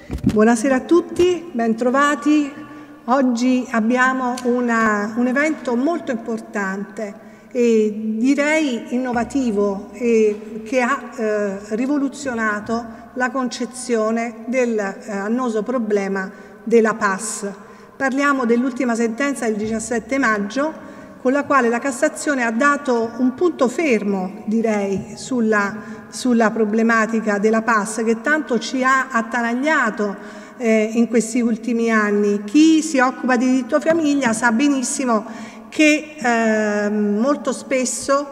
Buonasera a tutti, bentrovati. Oggi abbiamo un evento molto importante e direi innovativo e che ha rivoluzionato la concezione del annoso problema della PAS. Parliamo dell'ultima sentenza del 17 maggio con la quale la Cassazione ha dato un punto fermo, direi, sulla problematica della PAS che tanto ci ha attanagliato in questi ultimi anni. Chi si occupa di diritto famiglia sa benissimo che molto spesso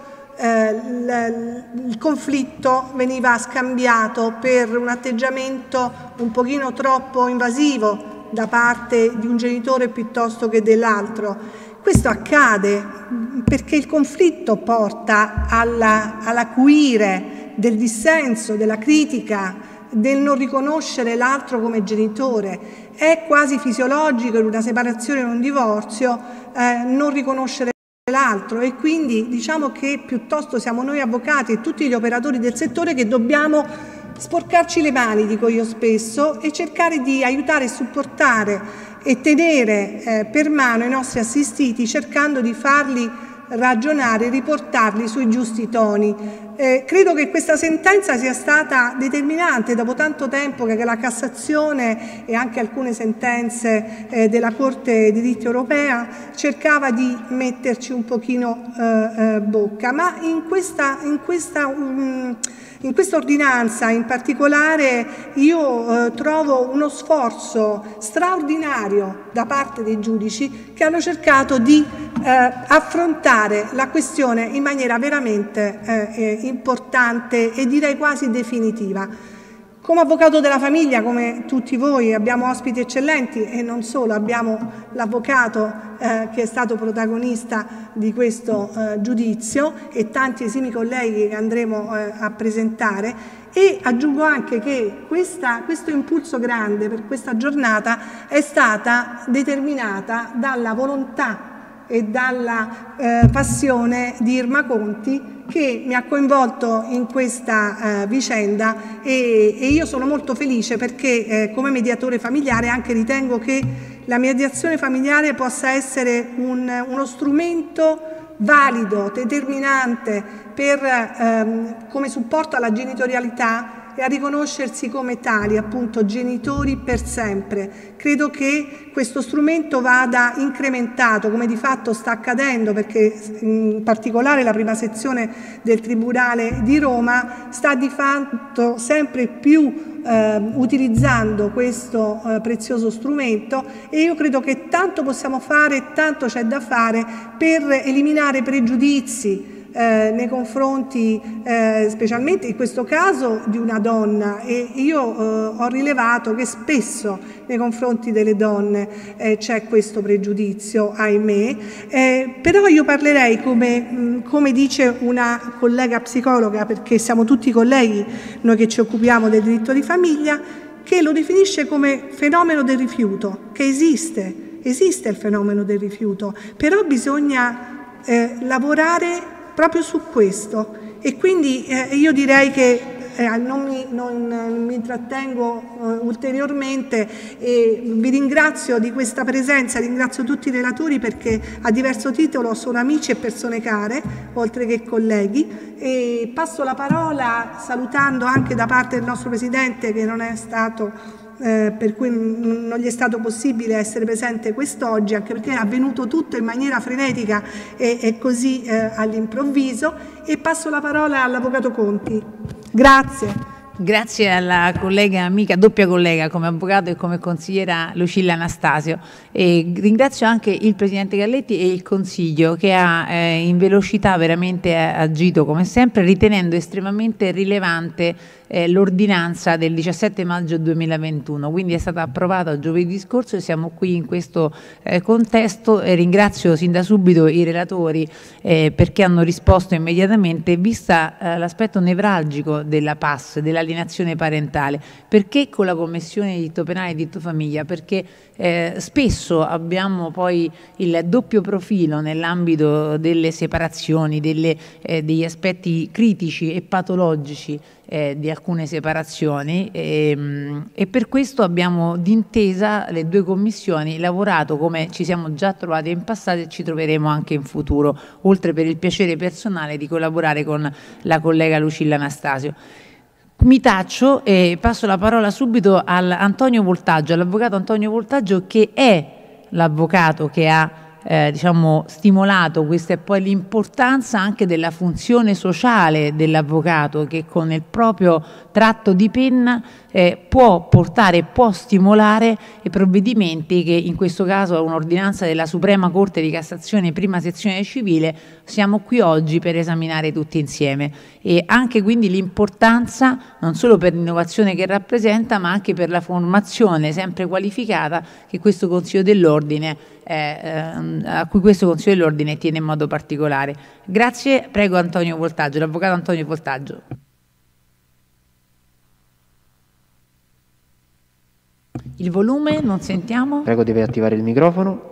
il conflitto veniva scambiato per un atteggiamento un pochino troppo invasivo da parte di un genitore piuttosto che dell'altro. Questo accade perché il conflitto porta all'acuire del dissenso, della critica, del non riconoscere l'altro come genitore. È quasi fisiologico in una separazione o in un divorzio non riconoscere l'altro e quindi diciamo che piuttosto siamo noi avvocati e tutti gli operatori del settore che dobbiamo sporcarci le mani, dico io spesso, e cercare di aiutare e supportare e tenere per mano i nostri assistiti cercando di farli ragionare e riportarli sui giusti toni. Credo che questa sentenza sia stata determinante dopo tanto tempo che la Cassazione e anche alcune sentenze della Corte di diritto europea cercava di metterci un pochino bocca, ma in questa ordinanza in particolare io trovo uno sforzo straordinario da parte dei giudici che hanno cercato di affrontare la questione in maniera veramente importante e direi quasi definitiva. Come avvocato della famiglia, come tutti voi, abbiamo ospiti eccellenti e non solo, abbiamo l'avvocato che è stato protagonista di questo giudizio e tanti esimi colleghi che andremo a presentare e aggiungo anche che questo impulso grande per questa giornata è stata determinata dalla volontà e dalla passione di Irma Conti che mi ha coinvolto in questa vicenda e io sono molto felice perché come mediatore familiare anche ritengo che la mediazione familiare possa essere uno strumento valido, determinante come supporto alla genitorialità e a riconoscersi come tali, appunto genitori per sempre. Credo che questo strumento vada incrementato, come di fatto sta accadendo, perché in particolare la prima sezione del Tribunale di Roma sta di fatto sempre più utilizzando questo prezioso strumento e io credo che tanto possiamo fare, tanto c'è da fare per eliminare pregiudizi nei confronti specialmente in questo caso di una donna e io ho rilevato che spesso nei confronti delle donne c'è questo pregiudizio, ahimè, però io parlerei come dice una collega psicologa, perché siamo tutti colleghi noi che ci occupiamo del diritto di famiglia, che lo definisce come fenomeno del rifiuto, che esiste il fenomeno del rifiuto, però bisogna lavorare proprio su questo e quindi io direi che non mi intrattengo ulteriormente e vi ringrazio di questa presenza, ringrazio tutti i relatori perché a diverso titolo sono amici e persone care, oltre che colleghi, e passo la parola salutando anche da parte del nostro Presidente che non è stato per cui non gli è stato possibile essere presente quest'oggi, anche perché è avvenuto tutto in maniera frenetica e così all'improvviso, e passo la parola all'Avvocato Conti. Grazie. Grazie alla collega amica, doppia collega come avvocato e come consigliera Lucilla Anastasio. E ringrazio anche il Presidente Galletti e il Consiglio che ha in velocità veramente agito come sempre, ritenendo estremamente rilevante l'ordinanza del 17 maggio 2021, quindi è stata approvata giovedì scorso e siamo qui in questo contesto. Ringrazio sin da subito i relatori perché hanno risposto immediatamente, vista l'aspetto nevralgico della PAS, dell'alienazione parentale. Perché con la Commissione di diritto penale e diritto famiglia? Perché spesso abbiamo poi il doppio profilo nell'ambito delle separazioni, degli aspetti critici e patologici di alcune separazioni e per questo abbiamo d'intesa le due commissioni lavorato come ci siamo già trovati in passato e ci troveremo anche in futuro, oltre per il piacere personale di collaborare con la collega Lucilla Anastasio. Mi taccio e passo la parola subito all'Antonio Voltaggio, all'avvocato Antonio Voltaggio, che è l'avvocato che ha diciamo, stimolato questa e poi l'importanza anche della funzione sociale dell'avvocato, che con il proprio tratto di penna può portare, può stimolare i provvedimenti che in questo caso è un'ordinanza della Suprema Corte di Cassazione, prima sezione civile, siamo qui oggi per esaminare tutti insieme, e anche quindi l'importanza non solo per l'innovazione che rappresenta ma anche per la formazione sempre qualificata che questo Consiglio dell'Ordine a cui questo Consiglio dell'Ordine tiene in modo particolare. Grazie, prego Antonio Voltaggio, l'avvocato Antonio Voltaggio. Il volume, non sentiamo. Prego, deve attivare il microfono.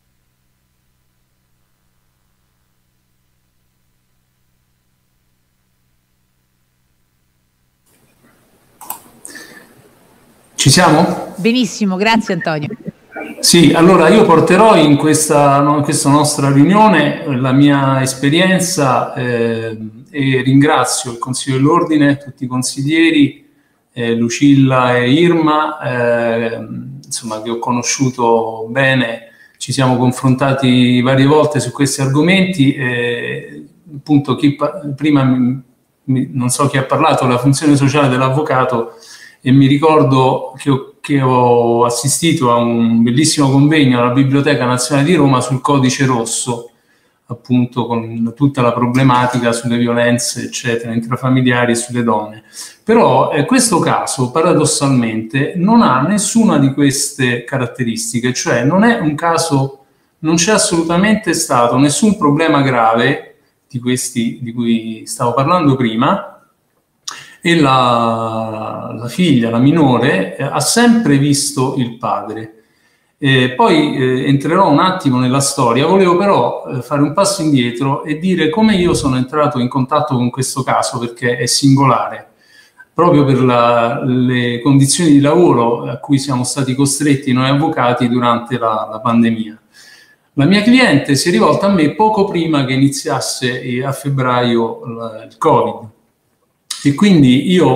Ci siamo? Benissimo, grazie Antonio. Sì, allora io porterò in questa nostra riunione la mia esperienza e ringrazio il Consiglio dell'Ordine, tutti i consiglieri, Lucilla e Irma, insomma, che ho conosciuto bene, ci siamo confrontati varie volte su questi argomenti. Appunto, prima non so chi ha parlato della funzione sociale dell'avvocato, e mi ricordo che ho assistito a un bellissimo convegno alla Biblioteca Nazionale di Roma sul Codice Rosso, appunto con tutta la problematica sulle violenze, eccetera, intrafamiliari e sulle donne. Però questo caso, paradossalmente, non ha nessuna di queste caratteristiche, cioè non è un caso, non c'è assolutamente stato nessun problema grave di questi di cui stavo parlando prima, e la figlia, la minore, ha sempre visto il padre. Poi entrerò un attimo nella storia, volevo però fare un passo indietro e dire come io sono entrato in contatto con questo caso, perché è singolare, proprio per le condizioni di lavoro a cui siamo stati costretti noi avvocati durante la pandemia. La mia cliente si è rivolta a me poco prima che iniziasse a febbraio il Covid. E quindi io,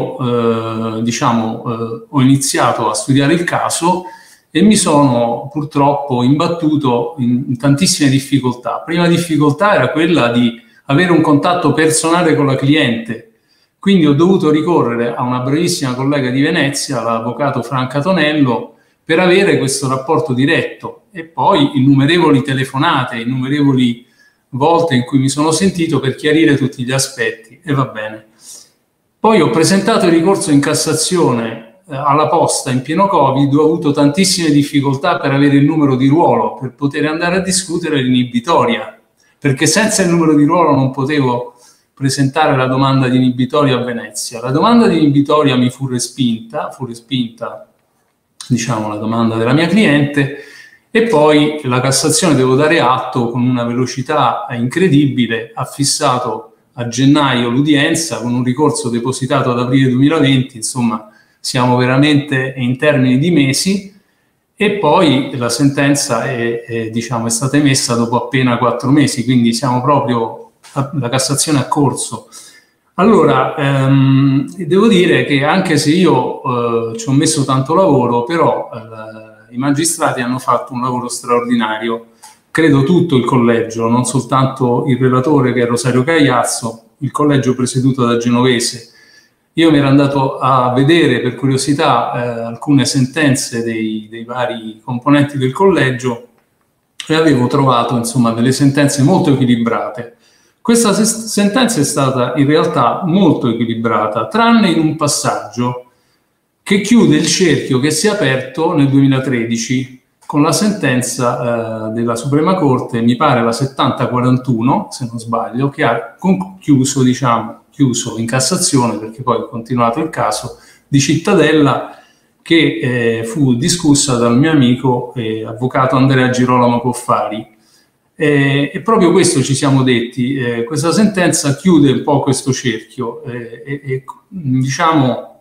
ho iniziato a studiare il caso e mi sono purtroppo imbattuto in tantissime difficoltà. Prima difficoltà era quella di avere un contatto personale con la cliente, quindi ho dovuto ricorrere a una bravissima collega di Venezia, l'avvocato Franca Tonello, per avere questo rapporto diretto, e poi innumerevoli telefonate, innumerevoli volte in cui mi sono sentito per chiarire tutti gli aspetti, e va bene. Poi ho presentato il ricorso in Cassazione alla posta in pieno Covid, ho avuto tantissime difficoltà per avere il numero di ruolo, per poter andare a discutere l'inibitoria, perché senza il numero di ruolo non potevo presentare la domanda di inibitoria a Venezia. La domanda di inibitoria mi fu respinta, diciamo, la domanda della mia cliente, e poi la Cassazione, devo dare atto, con una velocità incredibile, ha fissato a gennaio l'udienza con un ricorso depositato ad aprile 2020, insomma siamo veramente in termini di mesi, e poi la sentenza è stata emessa dopo appena 4 mesi, quindi siamo proprio, la Cassazione a corso. Allora, devo dire che anche se io ci ho messo tanto lavoro, però i magistrati hanno fatto un lavoro straordinario. Credo tutto il collegio, non soltanto il relatore che è Rosario Cagliazzo, il collegio presieduto da Genovese. Io mi ero andato a vedere per curiosità alcune sentenze dei vari componenti del collegio e avevo trovato, insomma, delle sentenze molto equilibrate. Questa sentenza è stata in realtà molto equilibrata, tranne in un passaggio che chiude il cerchio che si è aperto nel 2013 con la sentenza della Suprema Corte, mi pare la 7041, se non sbaglio, che ha chiuso in Cassazione, perché poi è continuato il caso di Cittadella, che fu discussa dal mio amico avvocato Andrea Girolamo Coffari. E proprio questo ci siamo detti, questa sentenza chiude un po' questo cerchio, diciamo,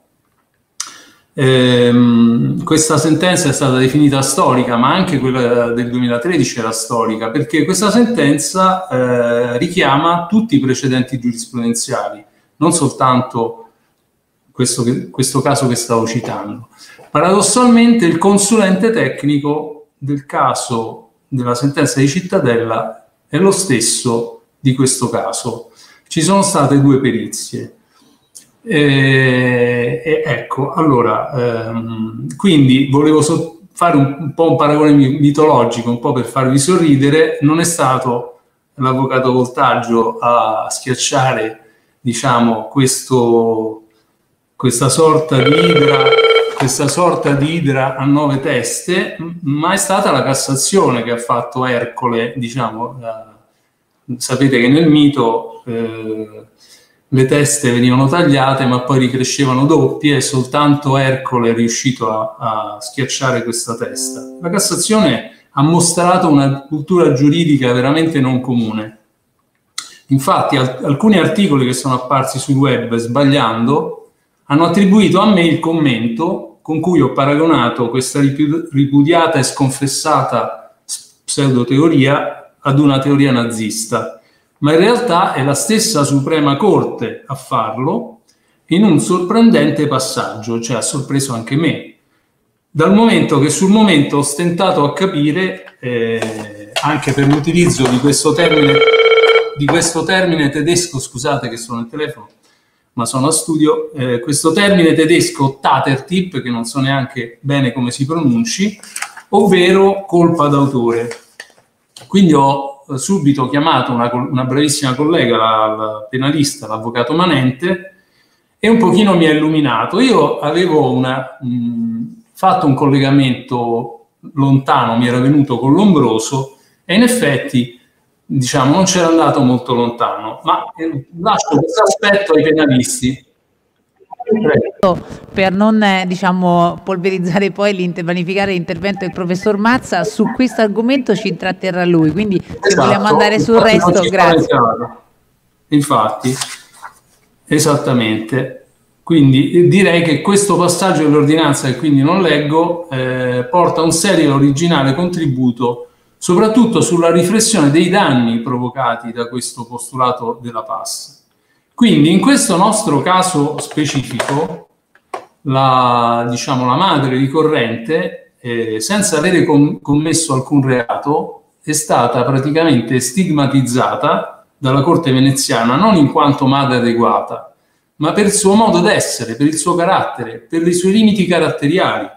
questa sentenza è stata definita storica, ma anche quella del 2013 era storica, perché questa sentenza richiama tutti i precedenti giurisprudenziali, non soltanto questo caso che stavo citando. Paradossalmente il consulente tecnico del caso della sentenza di Cittadella è lo stesso di questo caso. Ci sono state 2 perizie. Ecco, allora, quindi volevo fare un po' un paragone mitologico, un po' per farvi sorridere. Non è stato l'avvocato Voltaggio a schiacciare, diciamo, questa sorta di idra a 9 teste, ma è stata la Cassazione che ha fatto Ercole, diciamo. Sapete che nel mito le teste venivano tagliate ma poi ricrescevano doppie e soltanto Ercole è riuscito a schiacciare questa testa. La Cassazione ha mostrato una cultura giuridica veramente non comune. Infatti alcuni articoli che sono apparsi sul web sbagliando hanno attribuito a me il commento con cui ho paragonato questa ripudiata e sconfessata pseudoteoria ad una teoria nazista. Ma in realtà è la stessa Suprema Corte a farlo in un sorprendente passaggio, cioè ha sorpreso anche me, dal momento che sul momento ho stentato a capire, anche per l'utilizzo di questo termine tedesco, scusate che sono al telefono, ma sono a studio, questo termine tedesco Tatertip, che non so neanche bene come si pronunci, ovvero colpa d'autore. Quindi ho subito chiamato una bravissima collega, la penalista, l'avvocato Manente, e un pochino mi ha illuminato. Io avevo fatto un collegamento lontano, mi era venuto con Lombroso e in effetti, diciamo, non c'era andato molto lontano, ma lascio questo aspetto ai penalisti. Per non diciamo polverizzare poi vanificare l'intervento del professor Mazza, su questo argomento ci intratterrà lui, quindi se vogliamo andare sul resto, grazie. Infatti, esattamente. Quindi direi che questo passaggio dell'ordinanza, che quindi non leggo, porta un serio e originale contributo soprattutto sulla riflessione dei danni provocati da questo postulato della PAS. Quindi in questo nostro caso specifico, la madre ricorrente, senza avere commesso alcun reato, è stata praticamente stigmatizzata dalla Corte veneziana non in quanto madre adeguata, ma per il suo modo d'essere, per il suo carattere, per i suoi limiti caratteriali.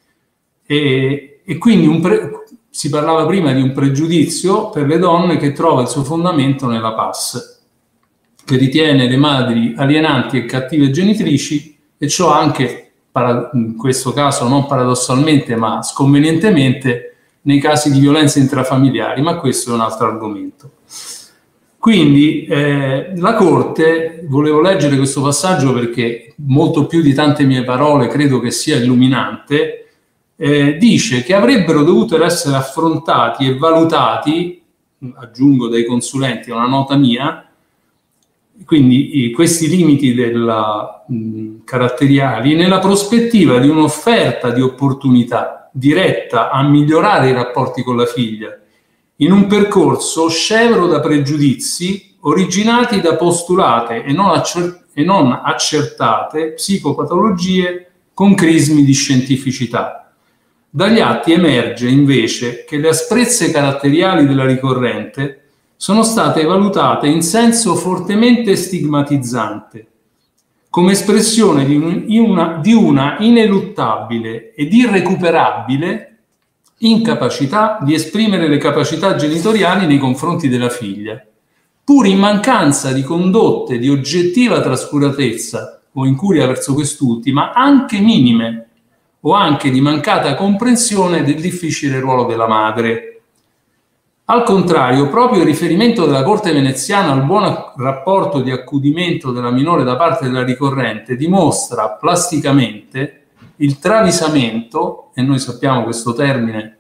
E quindi si parlava prima di un pregiudizio per le donne che trova il suo fondamento nella PAS, che ritiene le madri alienanti e cattive genitrici, e ciò anche, in questo caso non paradossalmente ma sconvenientemente, nei casi di violenze intrafamiliari, ma questo è un altro argomento. Quindi la Corte, volevo leggere questo passaggio perché molto più di tante mie parole credo che sia illuminante, dice che avrebbero dovuto essere affrontati e valutati, aggiungo dai consulenti, è una nota mia, quindi questi limiti caratteriali nella prospettiva di un'offerta di opportunità diretta a migliorare i rapporti con la figlia, in un percorso scevro da pregiudizi originati da postulate e non accertate psicopatologie con crismi di scientificità. Dagli atti emerge invece che le asprezze caratteriali della ricorrente sono state valutate in senso fortemente stigmatizzante, come espressione di una ineluttabile ed irrecuperabile incapacità di esprimere le capacità genitoriali nei confronti della figlia, pur in mancanza di condotte di oggettiva trascuratezza o incuria verso quest'ultima, anche minime, o anche di mancata comprensione del difficile ruolo della madre. Al contrario, proprio il riferimento della Corte veneziana al buon rapporto di accudimento della minore da parte della ricorrente dimostra plasticamente il travisamento, e noi sappiamo questo termine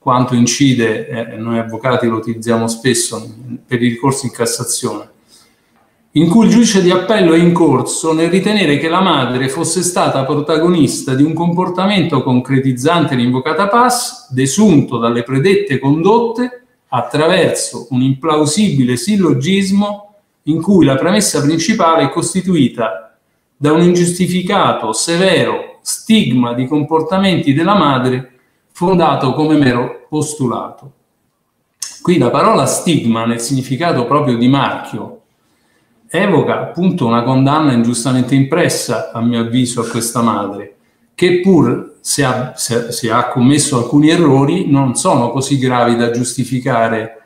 quanto incide, noi avvocati lo utilizziamo spesso per i ricorsi in Cassazione, in cui il giudice di appello è in corso nel ritenere che la madre fosse stata protagonista di un comportamento concretizzante l'invocata PAS, desunto dalle predette condotte attraverso un implausibile sillogismo in cui la premessa principale è costituita da un ingiustificato, severo stigma di comportamenti della madre fondato come mero postulato. Qui la parola stigma, nel significato proprio di marchio, evoca appunto una condanna ingiustamente impressa, a mio avviso, a questa madre, che pur se ha commesso alcuni errori non sono così gravi da giustificare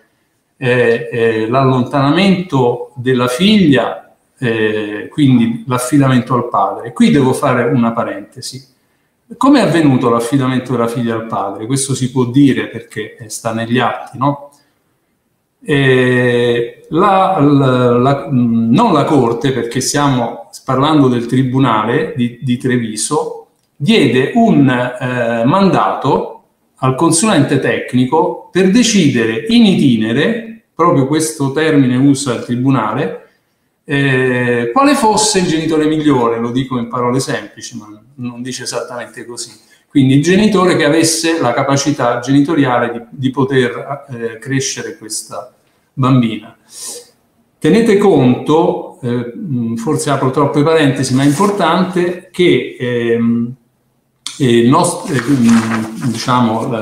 l'allontanamento della figlia, quindi l'affidamento al padre. Qui devo fare una parentesi. Come è avvenuto l'affidamento della figlia al padre? Questo si può dire perché sta negli atti, no? Non la Corte, perché stiamo parlando del Tribunale di Treviso, diede un mandato al consulente tecnico per decidere in itinere, proprio questo termine usa il Tribunale, quale fosse il genitore migliore, lo dico in parole semplici, ma non dice esattamente così. Quindi il genitore che avesse la capacità genitoriale di poter crescere questa bambina. Tenete conto, forse apro troppe parentesi, ma è importante che diciamo,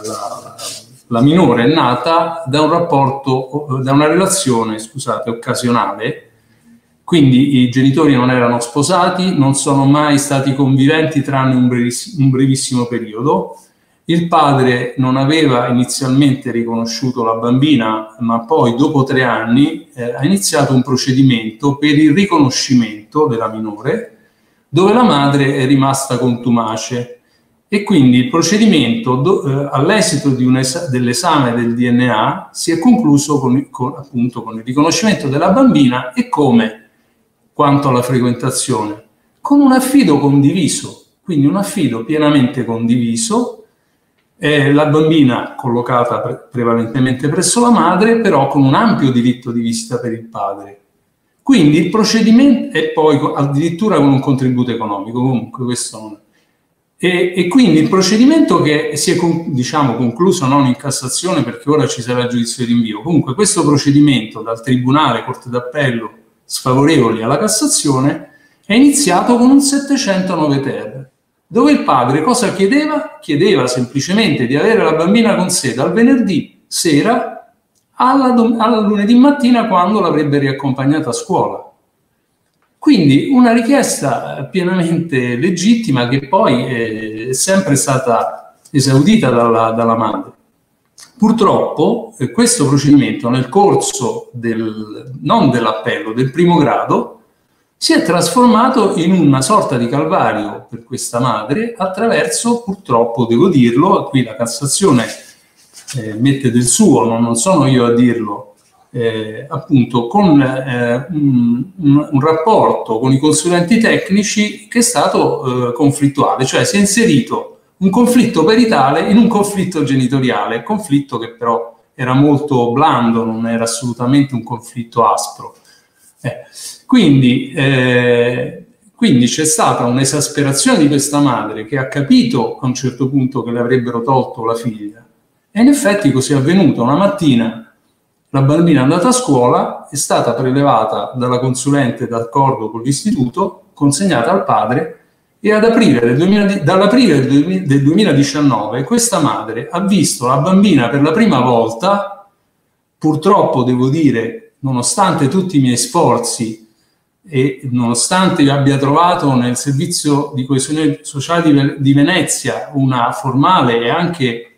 la minore è nata da un rapporto, da una relazione, scusate, occasionale. Quindi i genitori non erano sposati, non sono mai stati conviventi tranne un brevissimo periodo. Il padre non aveva inizialmente riconosciuto la bambina, ma poi dopo 3 anni ha iniziato un procedimento per il riconoscimento della minore, dove la madre è rimasta contumace. E quindi il procedimento, all'esito dell'esame del DNA, si è concluso appunto con il riconoscimento della bambina e come? Quanto alla frequentazione, con un affido condiviso, quindi un affido pienamente condiviso, la bambina collocata prevalentemente presso la madre, però con un ampio diritto di visita per il padre. Quindi il procedimento, e poi addirittura con un contributo economico, comunque questo non è. E quindi il procedimento che si è diciamo, concluso non in Cassazione, perché ora ci sarà il giudizio di rinvio, comunque questo procedimento dal Tribunale, Corte d'Appello, sfavorevoli alla Cassazione, è iniziato con un 709 ter, dove il padre cosa chiedeva? Chiedeva semplicemente di avere la bambina con sé dal venerdì sera alla lunedì mattina, quando l'avrebbe riaccompagnata a scuola. Quindi una richiesta pienamente legittima, che poi è sempre stata esaudita dalla madre. Purtroppo questo procedimento, nel corso non dell'appello, del primo grado, si è trasformato in una sorta di calvario per questa madre attraverso, purtroppo devo dirlo, qui la Cassazione mette del suo, non sono io a dirlo, appunto con un rapporto con i consulenti tecnici che è stato conflittuale, cioè si è inserito un conflitto peritale in un conflitto genitoriale, conflitto che però era molto blando, non era assolutamente un conflitto aspro. Quindi c'è stata un'esasperazione di questa madre, che ha capito a un certo punto che le avrebbero tolto la figlia, e in effetti così è avvenuto. Una mattina la bambina è andata a scuola, è stata prelevata dalla consulente d'accordo con l'istituto, consegnata al padre, e dall'aprile del 2019 questa madre ha visto la bambina per la prima volta, purtroppo devo dire, nonostante tutti i miei sforzi e nonostante io abbia trovato nel servizio di coesione sociale di Venezia una formale e anche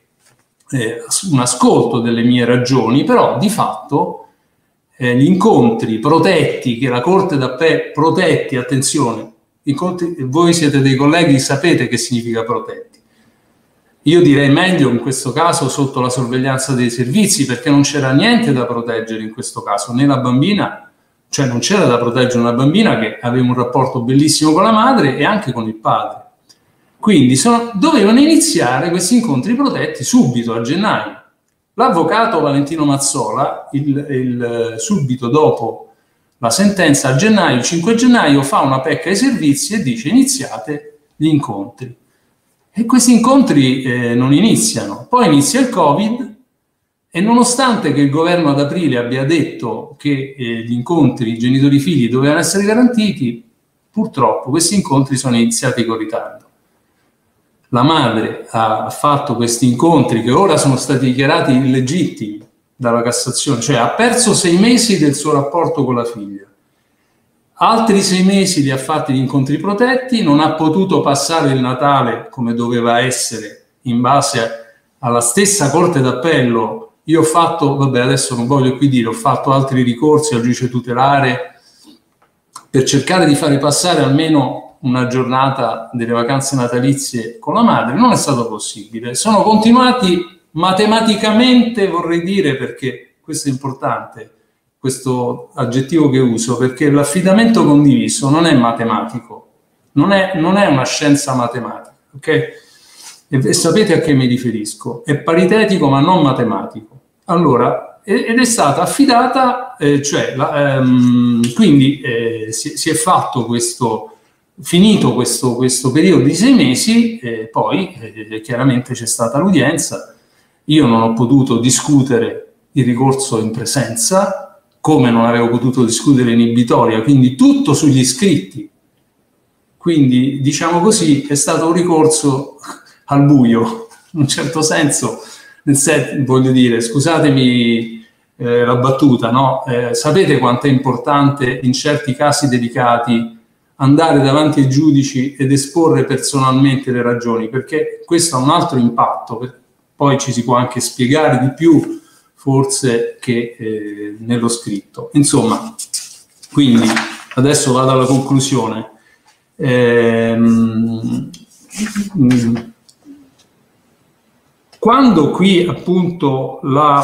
un ascolto delle mie ragioni, però di fatto gli incontri protetti che la Corte d'Appello, protetti, attenzione, voi siete dei colleghi, sapete che significa protetti. Io direi meglio in questo caso sotto la sorveglianza dei servizi, perché non c'era niente da proteggere in questo caso, né la bambina, cioè non c'era da proteggere una bambina che aveva un rapporto bellissimo con la madre e anche con il padre. Quindi dovevano iniziare questi incontri protetti subito, a gennaio. L'avvocato Valentino Mazzola, subito dopo la sentenza, a gennaio, il 5 gennaio, fa una pecca ai servizi e dice: iniziate gli incontri. E questi incontri non iniziano. Poi inizia il Covid e nonostante che il governo ad aprile abbia detto che gli incontri genitori-figli dovevano essere garantiti, purtroppo questi incontri sono iniziati con ritardo. La madre ha fatto questi incontri che ora sono stati dichiarati illegittimi dalla Cassazione, cioè ha perso 6 mesi del suo rapporto con la figlia. Altri 6 mesi li ha fatti gli incontri protetti, non ha potuto passare il Natale come doveva essere in base alla stessa Corte d'Appello. Io ho fatto, vabbè adesso non voglio qui dire, ho fatto altri ricorsi al giudice tutelare per cercare di fare passare almeno una giornata delle vacanze natalizie con la madre. Non è stato possibile. Sono continuati matematicamente, vorrei dire, perché questo è importante, questo aggettivo che uso, perché l'affidamento condiviso non è matematico, non è una scienza matematica, ok? E sapete a che mi riferisco? È paritetico ma non matematico. Allora, ed è stata affidata, quindi si è fatto finito questo periodo di 6 mesi, poi chiaramente c'è stata l'udienza. Io non ho potuto discutere il ricorso in presenza, come non avevo potuto discutere inibitoria, quindi tutto sugli scritti. Quindi, diciamo così, è stato un ricorso al buio, in un certo senso, voglio dire, scusatemi la battuta, no? Sapete quanto è importante in certi casi delicati andare davanti ai giudici ed esporre personalmente le ragioni, perché questo ha un altro impatto, poi ci si può anche spiegare di più forse che nello scritto. Insomma, quindi adesso vado alla conclusione. Quando qui appunto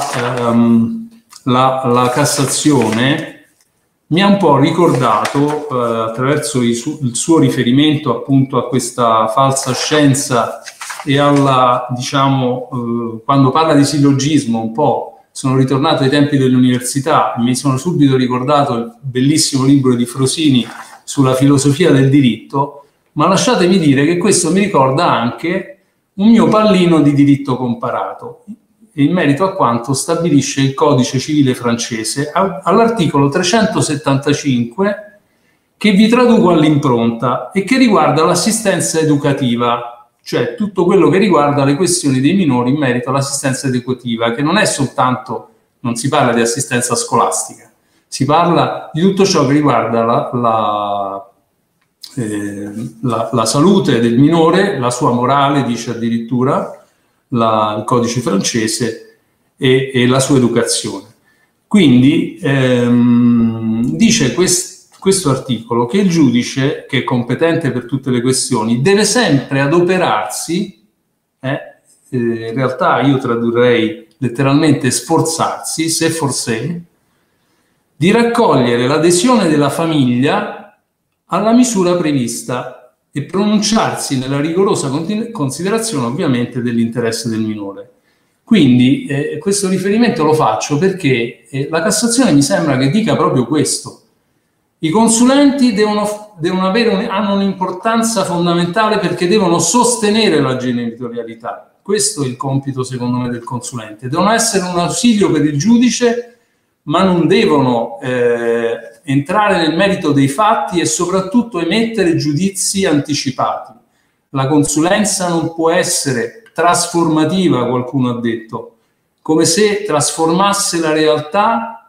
la Cassazione mi ha un po' ricordato, attraverso il suo riferimento appunto a questa falsa scienza e alla, diciamo, quando parla di sillogismo un po', sono ritornato ai tempi dell'università, mi sono subito ricordato il bellissimo libro di Frosini sulla filosofia del diritto, ma lasciatemi dire che questo mi ricorda anche un mio pallino di diritto comparato, in merito a quanto stabilisce il codice civile francese all'articolo 375, che vi traduco all'impronta e che riguarda l'assistenza educativa, cioè tutto quello che riguarda le questioni dei minori in merito all'assistenza educativa, che non è soltanto, non si parla di assistenza scolastica, si parla di tutto ciò che riguarda la salute del minore, la sua morale, dice addirittura il codice francese, e la sua educazione. Quindi dice questo articolo che il giudice, che è competente per tutte le questioni, deve sempre adoperarsi, in realtà io tradurrei letteralmente sforzarsi, se forse, di raccogliere l'adesione della famiglia alla misura prevista e pronunciarsi nella rigorosa considerazione ovviamente dell'interesse del minore. Quindi questo riferimento lo faccio perché la Cassazione mi sembra che dica proprio questo. I consulenti hanno un'importanza fondamentale perché devono sostenere la genitorialità. Questo è il compito, secondo me, del consulente. Devono essere un ausilio per il giudice, ma non devono entrare nel merito dei fatti e soprattutto emettere giudizi anticipati. La consulenza non può essere trasformativa, qualcuno ha detto, come se trasformasse la realtà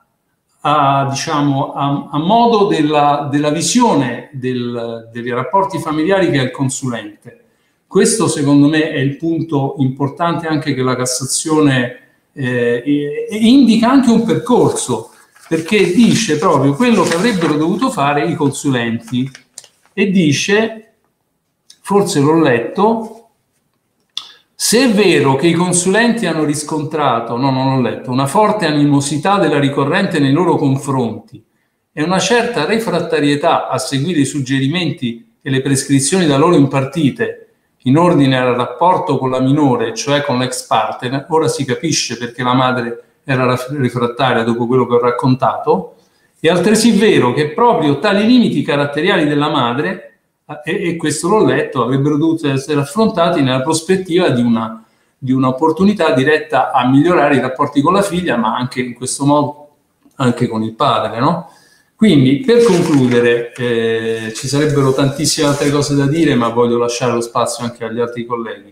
a modo della visione dei rapporti familiari che ha il consulente. Questo secondo me è il punto importante, anche che la Cassazione indica anche un percorso, perché dice proprio quello che avrebbero dovuto fare i consulenti e dice, forse l'ho letto, se è vero che i consulenti hanno riscontrato, no, non l'ho letto, una forte animosità della ricorrente nei loro confronti e una certa refrattarietà a seguire i suggerimenti e le prescrizioni da loro impartite in ordine al rapporto con la minore, cioè con l'ex partner, ora si capisce perché la madre era refrattaria dopo quello che ho raccontato. È altresì vero che proprio tali limiti caratteriali della madre, e questo l'ho letto, avrebbero dovuto essere affrontati nella prospettiva di un'opportunità diretta a migliorare i rapporti con la figlia, ma anche in questo modo anche con il padre, no? Quindi, per concludere, ci sarebbero tantissime altre cose da dire, ma voglio lasciare lo spazio anche agli altri colleghi.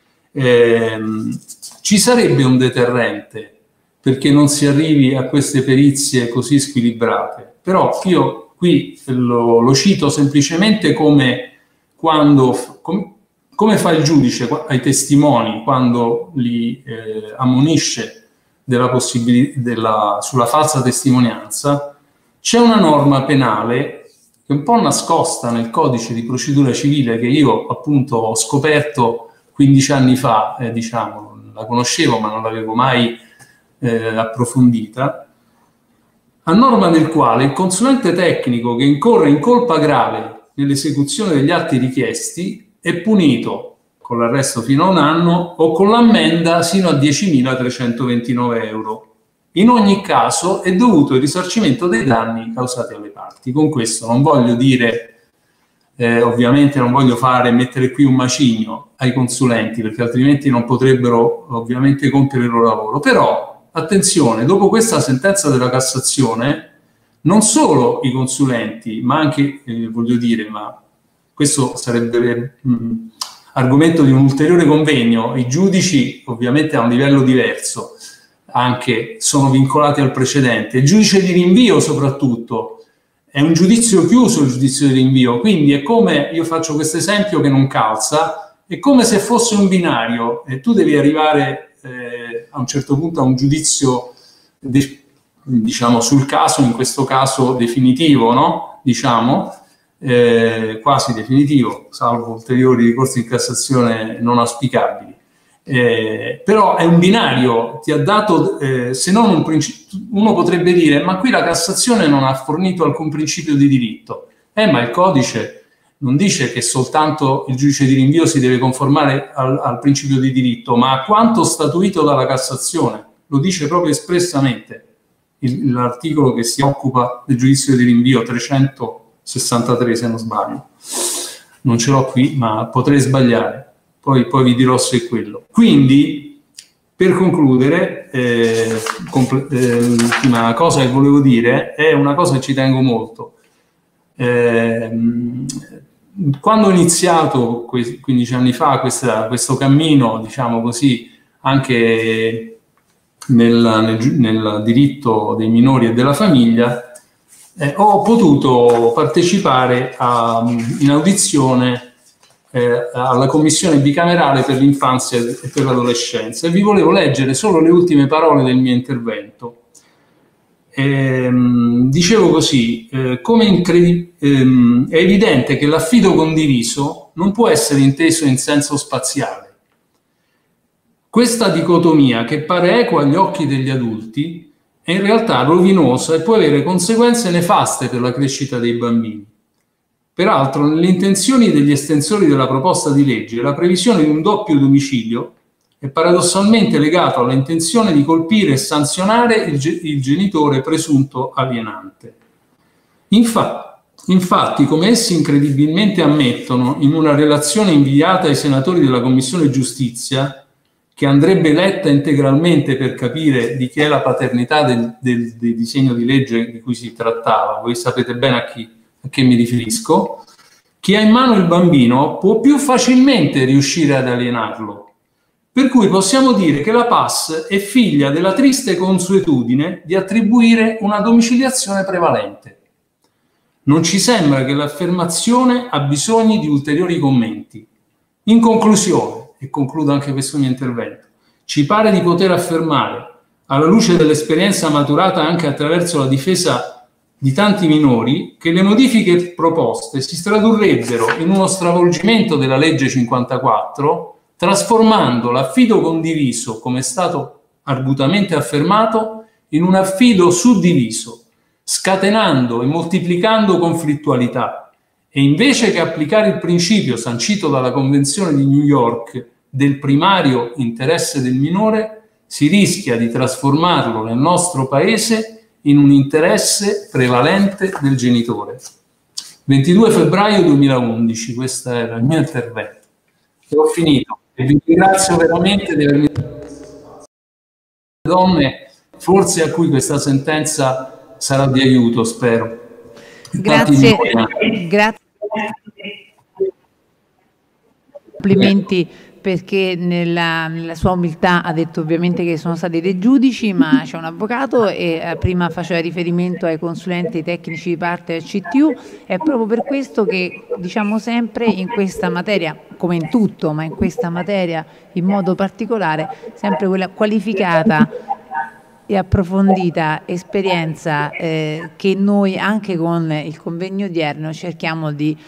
Ci sarebbe un deterrente perché non si arrivi a queste perizie così squilibrate, però io qui lo cito semplicemente come fa il giudice ai testimoni quando li ammonisce sulla falsa testimonianza. C'è una norma penale che è un po' nascosta nel codice di procedura civile che io appunto ho scoperto 15 anni fa, diciamo, la conoscevo ma non l'avevo mai approfondita, a norma del quale il consulente tecnico che incorre in colpa grave nell'esecuzione degli atti richiesti è punito con l'arresto fino a 1 anno o con l'ammenda sino a 10.329 euro. In ogni caso è dovuto il risarcimento dei danni causati alle parti. Con questo non voglio dire, ovviamente non voglio mettere qui un macigno ai consulenti, perché altrimenti non potrebbero ovviamente compiere il loro lavoro. Però, attenzione, dopo questa sentenza della Cassazione, non solo i consulenti, ma anche, voglio dire, ma questo sarebbe argomento di un ulteriore convegno, i giudici ovviamente a un livello diverso, anche sono vincolati al precedente. Il giudice di rinvio soprattutto è un giudizio chiuso, il giudizio di rinvio, quindi è come, io faccio questo esempio che non calza, è come se fosse un binario e tu devi arrivare a un certo punto a un giudizio diciamo sul caso, in questo caso definitivo, no? Diciamo quasi definitivo, salvo ulteriori ricorsi in Cassazione non auspicabili. Però è un binario, ti ha dato, se non un principio, uno potrebbe dire, ma qui la Cassazione non ha fornito alcun principio di diritto. Ma il codice non dice che soltanto il giudice di rinvio si deve conformare al principio di diritto, ma a quanto statuito dalla Cassazione. Lo dice proprio espressamente l'articolo che si occupa del giudizio di rinvio, 363 se non sbaglio. Non ce l'ho qui, ma potrei sbagliare. Poi vi dirò se è quello. Quindi, per concludere, l'ultima cosa che volevo dire è una cosa che ci tengo molto. Quando ho iniziato 15 anni fa questo cammino, diciamo così, anche nel diritto dei minori e della famiglia, ho potuto partecipare in audizione alla Commissione bicamerale per l'infanzia e per l'adolescenza, e vi volevo leggere solo le ultime parole del mio intervento. Dicevo così, è evidente che l'affido condiviso non può essere inteso in senso spaziale. Questa dicotomia, che pare equa agli occhi degli adulti, è in realtà rovinosa e può avere conseguenze nefaste per la crescita dei bambini. Peraltro, nelle intenzioni degli estensori della proposta di legge, la previsione di un doppio domicilio è paradossalmente legato alla intenzione di colpire e sanzionare il genitore presunto alienante. Infatti, come essi incredibilmente ammettono in una relazione inviata ai senatori della Commissione Giustizia, che andrebbe letta integralmente per capire di chi è la paternità del disegno di legge di cui si trattava, voi sapete bene a che mi riferisco, chi ha in mano il bambino può più facilmente riuscire ad alienarlo. Per cui possiamo dire che la PAS è figlia della triste consuetudine di attribuire una domiciliazione prevalente. Non ci sembra che l'affermazione ha bisogno di ulteriori commenti. In conclusione, e concludo anche questo mio intervento, ci pare di poter affermare, alla luce dell'esperienza maturata anche attraverso la difesa di tanti minori, che le modifiche proposte si tradurrebbero in uno stravolgimento della legge 54, trasformando l'affido condiviso, come è stato argutamente affermato, in un affido suddiviso, scatenando e moltiplicando conflittualità E invece che applicare il principio sancito dalla Convenzione di New York del primario interesse del minore, si rischia di trasformarlo nel nostro Paese in un interesse prevalente del genitore. 22 febbraio 2011, questo era il mio intervento. E ho finito. E vi ringrazio veramente di avermi dato questo spazio. Donne, forse a cui questa sentenza sarà di aiuto, spero. Grazie, grazie. Complimenti, perché nella sua umiltà ha detto ovviamente che sono stati dei giudici, ma c'è un avvocato e prima faceva riferimento ai consulenti tecnici di parte del CTU. È proprio per questo che diciamo sempre in questa materia, come in tutto, ma in questa materia in modo particolare, sempre quella qualificata e approfondita esperienza che noi anche con il convegno odierno cerchiamo di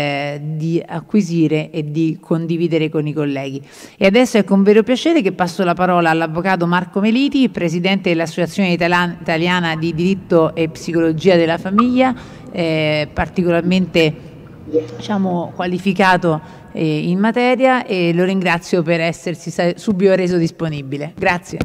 acquisire e di condividere con i colleghi. E adesso è con vero piacere che passo la parola all'avvocato Marco Meliti, presidente dell'Associazione Italiana di Diritto e Psicologia della Famiglia, particolarmente diciamo qualificato in materia, e lo ringrazio per essersi subito reso disponibile. Grazie.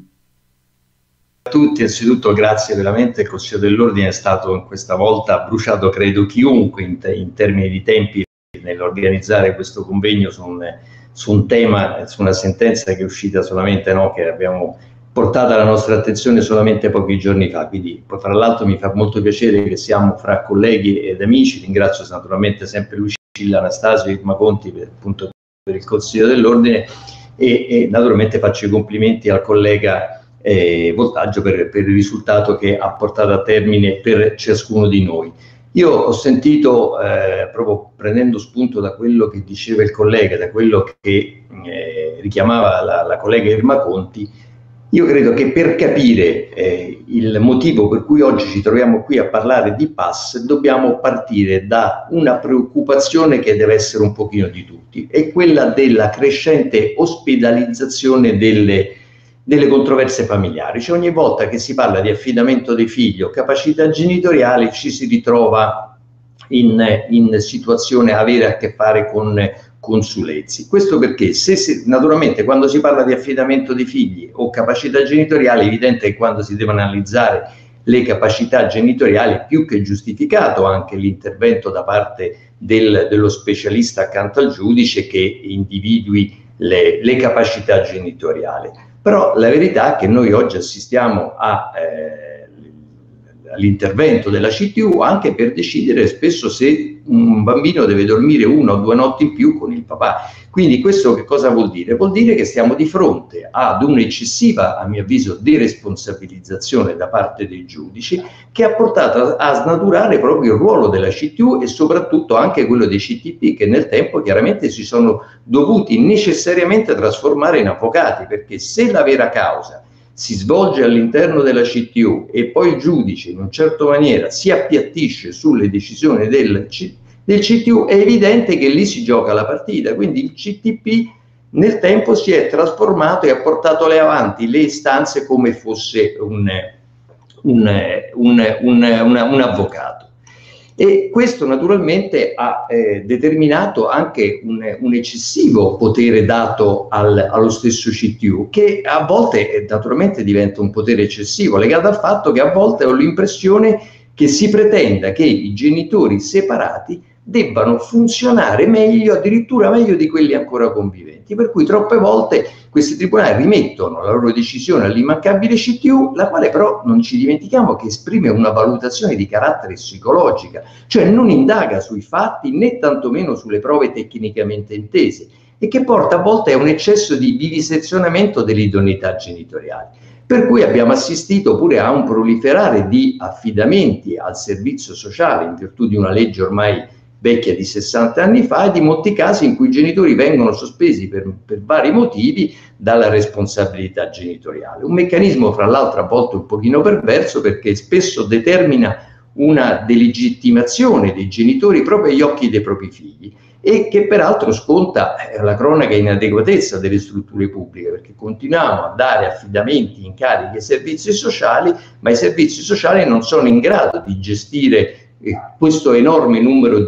A tutti, innanzitutto grazie veramente. Il Consiglio dell'Ordine è stato questa volta bruciato, credo, chiunque in termini di tempi nell'organizzare questo convegno su un tema, su una sentenza che è uscita solamente, no, che abbiamo portato alla nostra attenzione solamente pochi giorni fa. Quindi, poi, fra l'altro, mi fa molto piacere che siamo fra colleghi ed amici. Ringrazio naturalmente sempre Lucilla, Anastasio e Irma Conti appunto per il Consiglio dell'Ordine e naturalmente faccio i complimenti al collega Voltaggio per il risultato che ha portato a termine per ciascuno di noi. Io ho sentito, proprio prendendo spunto da quello che diceva il collega, da quello che richiamava la collega Irma Conti, io credo che per capire il motivo per cui oggi ci troviamo qui a parlare di PAS dobbiamo partire da una preoccupazione che deve essere un pochino di tutti, è quella della crescente ospedalizzazione delle controversie familiari. Cioè, ogni volta che si parla di affidamento dei figli o capacità genitoriale ci si ritrova in situazione a avere a che fare con consulenzi. Questo perché naturalmente quando si parla di affidamento dei figli o capacità genitoriale è evidente che quando si devono analizzare le capacità genitoriali è più che giustificato anche l'intervento da parte dello specialista accanto al giudice che individui le capacità genitoriali. Però la verità è che noi oggi assistiamo all'intervento della CTU anche per decidere spesso se un bambino deve dormire 1 o 2 notti in più con il papà. Quindi questo che cosa vuol dire? Vuol dire che stiamo di fronte ad un'eccessiva, a mio avviso, deresponsabilizzazione da parte dei giudici che ha portato a snaturare proprio il ruolo della CTU e soprattutto anche quello dei CTP, che nel tempo chiaramente si sono dovuti necessariamente trasformare in avvocati, perché se la vera causa si svolge all'interno della CTU e poi il giudice in una certa maniera si appiattisce sulle decisioni del CTU, è evidente che lì si gioca la partita. Quindi il CTP nel tempo si è trasformato e ha portato avanti le istanze come fosse un avvocato. E questo naturalmente ha determinato anche un eccessivo potere dato allo stesso CTU, che a volte naturalmente diventa un potere eccessivo, legato al fatto che a volte ho l'impressione che si pretenda che i genitori separati debbano funzionare meglio, addirittura meglio di quelli ancora conviventi, per cui troppe volte questi tribunali rimettono la loro decisione all'immancabile CTU, la quale però non ci dimentichiamo che esprime una valutazione di carattere psicologica, cioè non indaga sui fatti né tantomeno sulle prove tecnicamente intese, e che porta a volte a un eccesso di vivisezionamento dell'idoneità genitoriale. Per cui abbiamo assistito pure a un proliferare di affidamenti al servizio sociale in virtù di una legge ormai vecchia di 60 anni fa, e di molti casi in cui i genitori vengono sospesi per vari motivi dalla responsabilità genitoriale. Un meccanismo, fra l'altro, a volte un pochino perverso, perché spesso determina una delegittimazione dei genitori proprio agli occhi dei propri figli, e che peraltro sconta la cronaca inadeguatezza delle strutture pubbliche, perché continuiamo a dare affidamenti, incarichi ai servizi sociali, ma i servizi sociali non sono in grado di gestire questo enorme numero di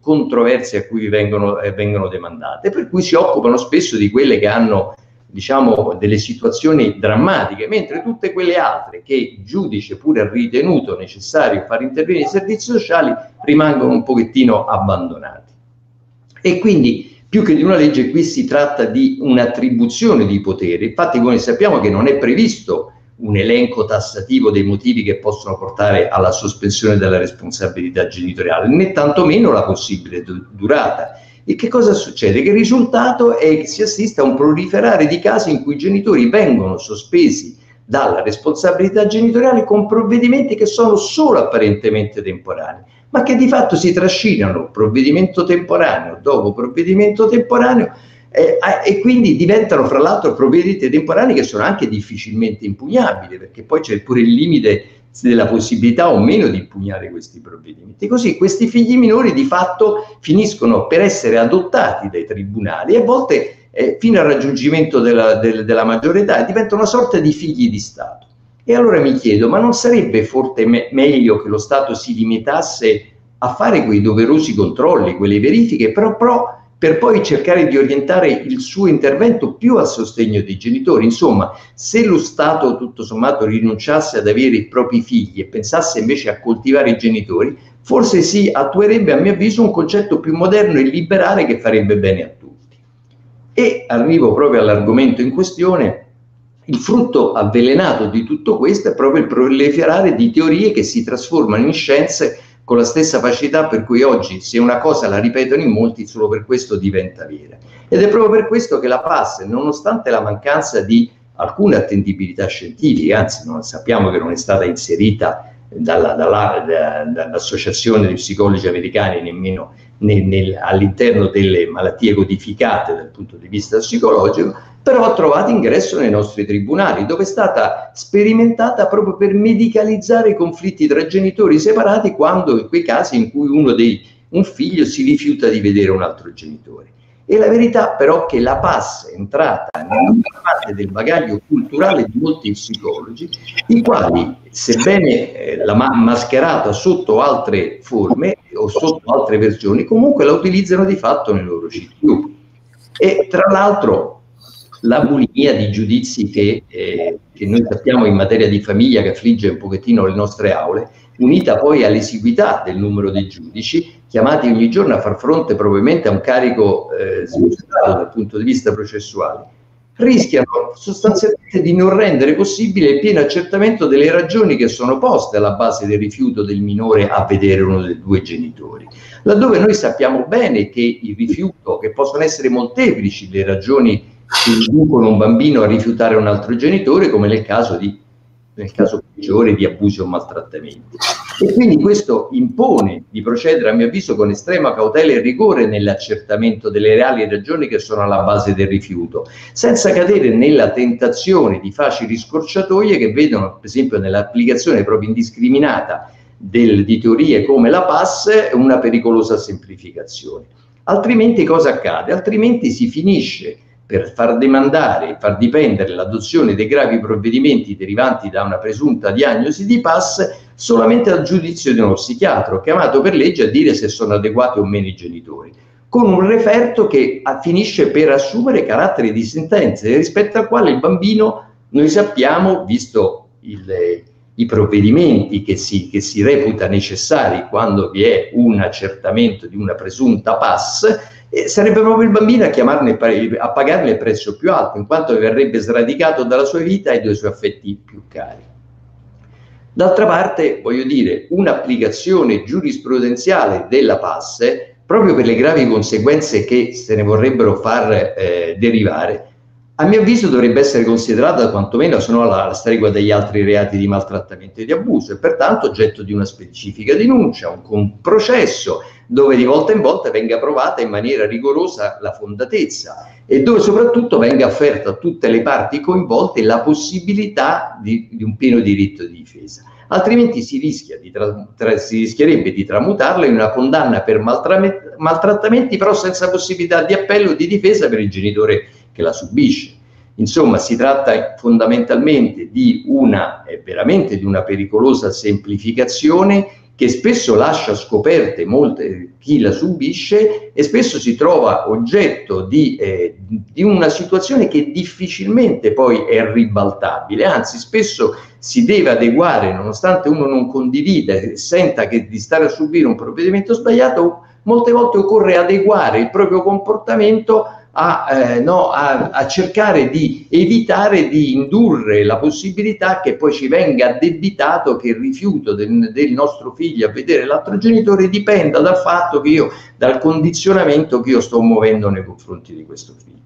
controversie a cui vengono demandate, per cui si occupano spesso di quelle che hanno, diciamo, delle situazioni drammatiche, mentre tutte quelle altre che il giudice pure ha ritenuto necessario far intervenire i servizi sociali rimangono un pochettino abbandonati. E quindi più che di una legge qui si tratta di un'attribuzione di poteri. Infatti come sappiamo che non è previsto un elenco tassativo dei motivi che possono portare alla sospensione della responsabilità genitoriale, né tantomeno la possibile durata. E che cosa succede? Che il risultato è che si assiste a un proliferare di casi in cui i genitori vengono sospesi dalla responsabilità genitoriale con provvedimenti che sono solo apparentemente temporanei, ma che di fatto si trascinano provvedimento temporaneo dopo provvedimento temporaneo e quindi diventano fra l'altro provvedimenti temporanei che sono anche difficilmente impugnabili, perché poi c'è pure il limite della possibilità o meno di impugnare questi provvedimenti. Così questi figli minori di fatto finiscono per essere adottati dai tribunali e a volte fino al raggiungimento della maggiore età diventano una sorta di figli di Stato. E allora mi chiedo, ma non sarebbe forse meglio che lo Stato si limitasse a fare quei doverosi controlli, quelle verifiche, però per poi cercare di orientare il suo intervento più al sostegno dei genitori? Insomma, se lo Stato tutto sommato rinunciasse ad avere i propri figli e pensasse invece a coltivare i genitori, forse si attuerebbe a mio avviso un concetto più moderno e liberale che farebbe bene a tutti. E arrivo proprio all'argomento in questione. Il frutto avvelenato di tutto questo è proprio il proliferare di teorie che si trasformano in scienze con la stessa facilità per cui oggi, se una cosa la ripetono in molti, solo per questo diventa vera. Ed è proprio per questo che la PAS, nonostante la mancanza di alcuna attendibilità scientifica, anzi sappiamo che non è stata inserita dall'Associazione dei Psicologi Americani nemmeno all'interno delle malattie codificate dal punto di vista psicologico, però ha trovato ingresso nei nostri tribunali, dove è stata sperimentata proprio per medicalizzare i conflitti tra genitori separati quando in quei casi in cui un figlio si rifiuta di vedere un altro genitore. E la verità però è che la PAS è entrata nella parte del bagaglio culturale di molti psicologi, i quali, sebbene mascherata sotto altre forme o sotto altre versioni, comunque la utilizzano di fatto nei loro CTU. E tra l'altro la bulimia di giudizi che noi sappiamo in materia di famiglia, che affligge un pochettino le nostre aule, unita poi all'esiguità del numero dei giudici, chiamati ogni giorno a far fronte probabilmente a un carico smuscale dal punto di vista processuale, rischiano sostanzialmente di non rendere possibile il pieno accertamento delle ragioni che sono poste alla base del rifiuto del minore a vedere uno dei due genitori. Laddove noi sappiamo bene che il rifiuto, che possono essere molteplici le ragioni che inducono un bambino a rifiutare un altro genitore, come nel caso peggiore di abusi o maltrattamenti. E quindi questo impone di procedere, a mio avviso, con estrema cautela e rigore nell'accertamento delle reali ragioni che sono alla base del rifiuto, senza cadere nella tentazione di facili scorciatoie che vedono, per esempio, nell'applicazione proprio indiscriminata di teorie come la PAS, una pericolosa semplificazione. Altrimenti cosa accade? Altrimenti si finisce per far demandare e far dipendere l'adozione dei gravi provvedimenti derivanti da una presunta diagnosi di PAS solamente dal giudizio di uno psichiatra, chiamato per legge a dire se sono adeguati o meno i genitori, con un referto che finisce per assumere carattere di sentenze rispetto al quale il bambino, noi sappiamo, visto i provvedimenti che si reputa necessari quando vi è un accertamento di una presunta PAS, sarebbe proprio il bambino a pagarne il prezzo più alto, in quanto verrebbe sradicato dalla sua vita e dai suoi affetti più cari. D'altra parte, voglio dire, un'applicazione giurisprudenziale della PAS, proprio per le gravi conseguenze che se ne vorrebbero far derivare, a mio avviso dovrebbe essere considerata quantomeno, se no alla stregua degli altri reati di maltrattamento e di abuso, e pertanto oggetto di una specifica denuncia, un processo dove di volta in volta venga provata in maniera rigorosa la fondatezza e dove soprattutto venga offerta a tutte le parti coinvolte la possibilità di un pieno diritto di difesa. Altrimenti si rischierebbe di tramutarla in una condanna per maltrattamenti, però senza possibilità di appello o di difesa per il genitore che la subisce. Insomma, si tratta fondamentalmente veramente di una pericolosa semplificazione che spesso lascia scoperte chi la subisce e spesso si trova oggetto di una situazione che difficilmente poi è ribaltabile, anzi spesso si deve adeguare, nonostante uno non condivida e senta che di stare a subire un provvedimento sbagliato, molte volte occorre adeguare il proprio comportamento a cercare di evitare di indurre la possibilità che poi ci venga addebitato che il rifiuto del nostro figlio a vedere l'altro genitore dipenda dal fatto che dal condizionamento che io sto muovendo nei confronti di questo figlio.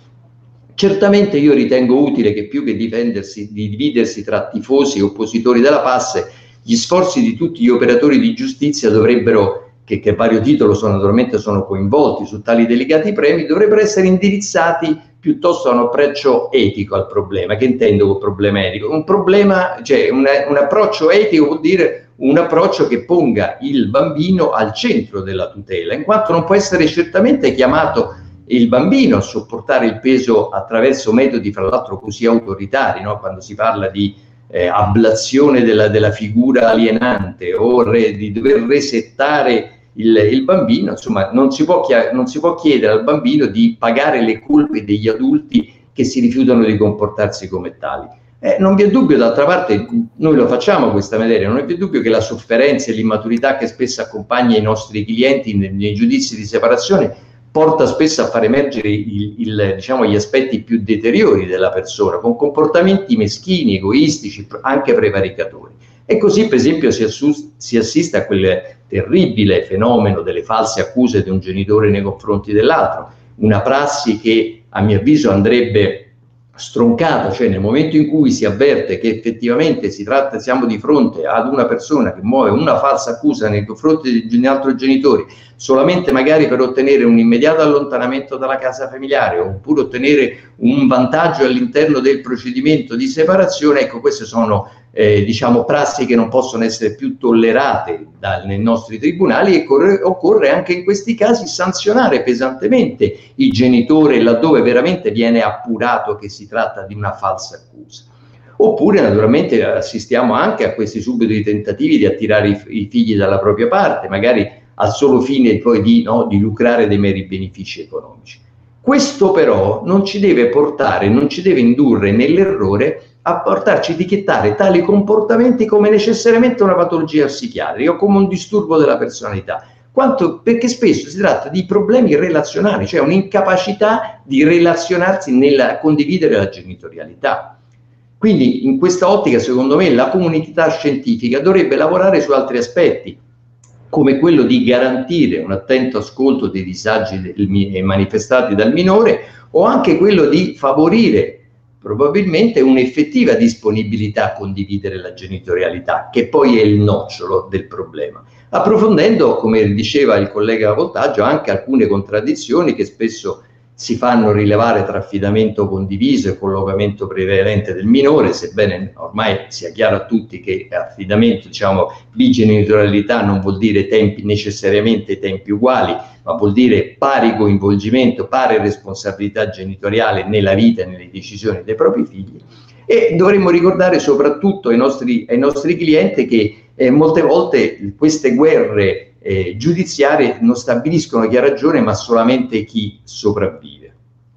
Certamente io ritengo utile che più che dividersi tra tifosi e oppositori della PAS, gli sforzi di tutti gli operatori di giustizia dovrebbero, che a vario titolo naturalmente sono coinvolti su tali delicati premi, dovrebbero essere indirizzati piuttosto a un approccio etico al problema. Che intendo con problema etico? Un problema, cioè un approccio etico vuol dire un approccio che ponga il bambino al centro della tutela, in quanto non può essere certamente chiamato il bambino a sopportare il peso attraverso metodi fra l'altro così autoritari, no? Quando si parla di ablazione della figura alienante o di dover resettare il bambino, insomma non si può chiedere al bambino di pagare le colpe degli adulti che si rifiutano di comportarsi come tali. Non vi è dubbio, d'altra parte noi lo facciamo questa materia, non vi è dubbio che la sofferenza e l'immaturità che spesso accompagna i nostri clienti nei giudizi di separazione porta spesso a far emergere diciamo, gli aspetti più deteriori della persona, con comportamenti meschini, egoistici, anche prevaricatori. E così, per esempio, si assiste a quel terribile fenomeno delle false accuse di un genitore nei confronti dell'altro, una prassi che a mio avviso andrebbe stroncata, cioè nel momento in cui si avverte che effettivamente siamo di fronte ad una persona che muove una falsa accusa nei confronti di un altro genitore, solamente magari per ottenere un immediato allontanamento dalla casa familiare oppure ottenere un vantaggio all'interno del procedimento di separazione, ecco, queste sono diciamo prassi che non possono essere più tollerate nei nostri tribunali e occorre anche in questi casi sanzionare pesantemente il genitore laddove veramente viene appurato che si tratta di una falsa accusa. Oppure naturalmente assistiamo anche a questi subdoli tentativi di attirare i figli dalla propria parte, magari al solo fine poi di lucrare dei meri benefici economici. Questo però non ci deve portare, non ci deve indurre nell'errore a portarci a etichettare tali comportamenti come necessariamente una patologia psichiatrica o come un disturbo della personalità, perché spesso si tratta di problemi relazionali, cioè un'incapacità di relazionarsi nel condividere la genitorialità. Quindi in questa ottica, secondo me, la comunità scientifica dovrebbe lavorare su altri aspetti, come quello di garantire un attento ascolto dei disagi manifestati dal minore o anche quello di favorire probabilmente un'effettiva disponibilità a condividere la genitorialità, che poi è il nocciolo del problema, approfondendo, come diceva il collega Voltaggio, anche alcune contraddizioni che spesso si fanno rilevare tra affidamento condiviso e collocamento prevalente del minore, sebbene ormai sia chiaro a tutti che affidamento, diciamo, bigenitorialità non vuol dire necessariamente tempi uguali, ma vuol dire pari coinvolgimento, pari responsabilità genitoriale nella vita e nelle decisioni dei propri figli. E dovremmo ricordare soprattutto ai nostri clienti che molte volte queste guerre giudiziarie non stabiliscono chi ha ragione, ma solamente chi sopravvive.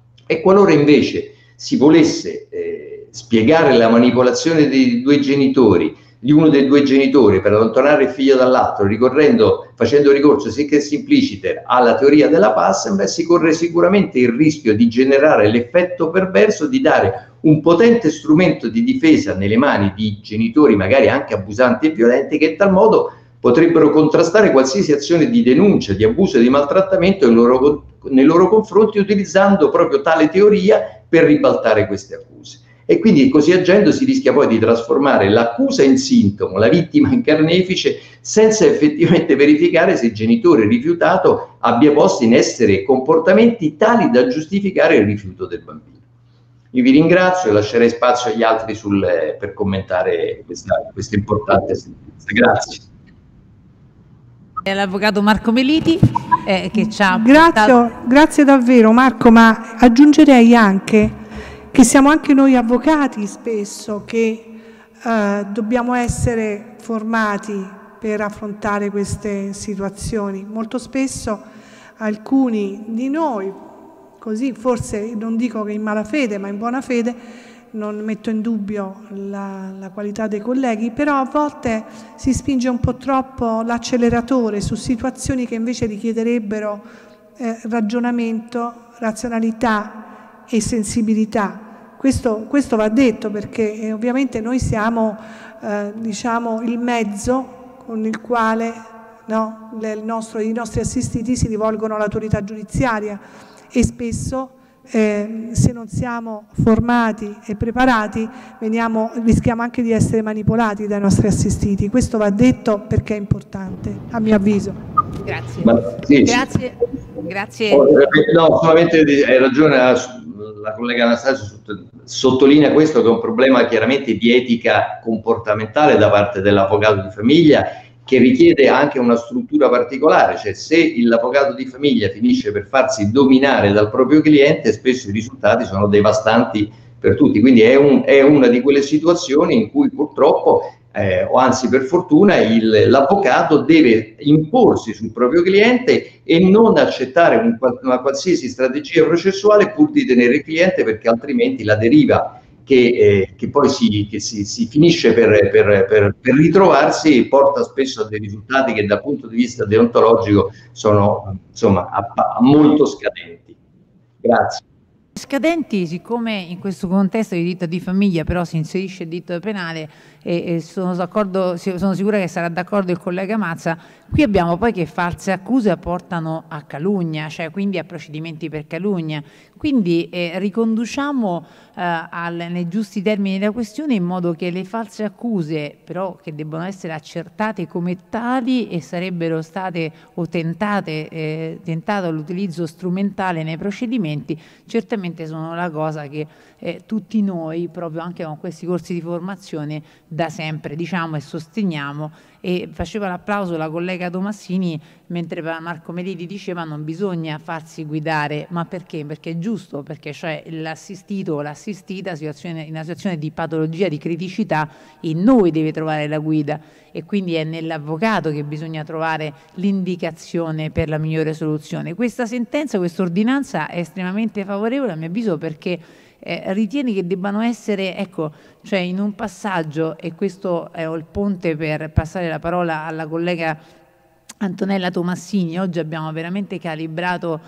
E qualora invece si volesse spiegare la manipolazione dei due genitori, di uno dei due genitori per allontanare il figlio dall'altro, facendo ricorso sicché simpliciter alla teoria della PAS, si corre sicuramente il rischio di generare l'effetto perverso di dare un potente strumento di difesa nelle mani di genitori magari anche abusanti e violenti, che in tal modo potrebbero contrastare qualsiasi azione di denuncia, di abuso e di maltrattamento nei loro confronti, utilizzando proprio tale teoria per ribaltare queste accuse. E quindi così agendo si rischia poi di trasformare l'accusa in sintomo, la vittima in carnefice, senza effettivamente verificare se il genitore rifiutato abbia posto in essere comportamenti tali da giustificare il rifiuto del bambino. Io vi ringrazio e lascerei spazio agli altri per commentare questa importante sentenza. Grazie. L'avvocato Marco Meliti che ci ha grazie davvero Marco, ma aggiungerei anche che siamo anche noi avvocati spesso che dobbiamo essere formati per affrontare queste situazioni. Molto spesso alcuni di noi, così forse non dico che in malafede, ma in buona fede, non metto in dubbio la qualità dei colleghi, però a volte si spinge un po' troppo l'acceleratore su situazioni che invece richiederebbero ragionamento, razionalità e sensibilità. Questo va detto, perché ovviamente noi siamo diciamo il mezzo con il quale i nostri assistiti si rivolgono all'autorità giudiziaria, e spesso se non siamo formati e preparati rischiamo anche di essere manipolati dai nostri assistiti. Questo va detto perché è importante, a mio avviso. Grazie. Sì, grazie. Sì. Grazie. No, solamente hai ragione la collega Anastasio, sottolinea questo, che è un problema chiaramente di etica comportamentale da parte dell'avvocato di famiglia, che richiede anche una struttura particolare. Cioè, se l'avvocato di famiglia finisce per farsi dominare dal proprio cliente, spesso i risultati sono devastanti per tutti. Quindi è una di quelle situazioni in cui purtroppo, o anzi per fortuna, l'avvocato deve imporsi sul proprio cliente e non accettare una qualsiasi strategia processuale pur di tenere il cliente, perché altrimenti la deriva che poi si finisce per ritrovarsi porta spesso a dei risultati che dal punto di vista deontologico sono insomma molto scadenti. Grazie. Scadenti, siccome in questo contesto di diritto di famiglia però si inserisce il diritto penale, e sono sicura che sarà d'accordo il collega Mazza, qui abbiamo poi che false accuse portano a calunnia, cioè quindi a procedimenti per calunnia. Quindi riconduciamo nei giusti termini la questione, in modo che le false accuse, però che debbono essere accertate come tali e sarebbero state o tentato l'utilizzo strumentale nei procedimenti, certamente sono la cosa che tutti noi, proprio anche con questi corsi di formazione, da sempre diciamo e sosteniamo. E faceva l'applauso la collega Tomassini mentre Marco Melilli diceva non bisogna farsi guidare, ma perché? Perché è giusto, perché cioè l'assistito o l'assistita in una situazione di patologia, di criticità, in noi deve trovare la guida, e quindi è nell'avvocato che bisogna trovare l'indicazione per la migliore soluzione. Questa sentenza, questa ordinanza è estremamente favorevole a mio avviso, perché ritieni che debbano essere, ecco, cioè in un passaggio, e questo è il ponte per passare la parola alla collega Antonella Tomassini. Oggi abbiamo veramente calibrato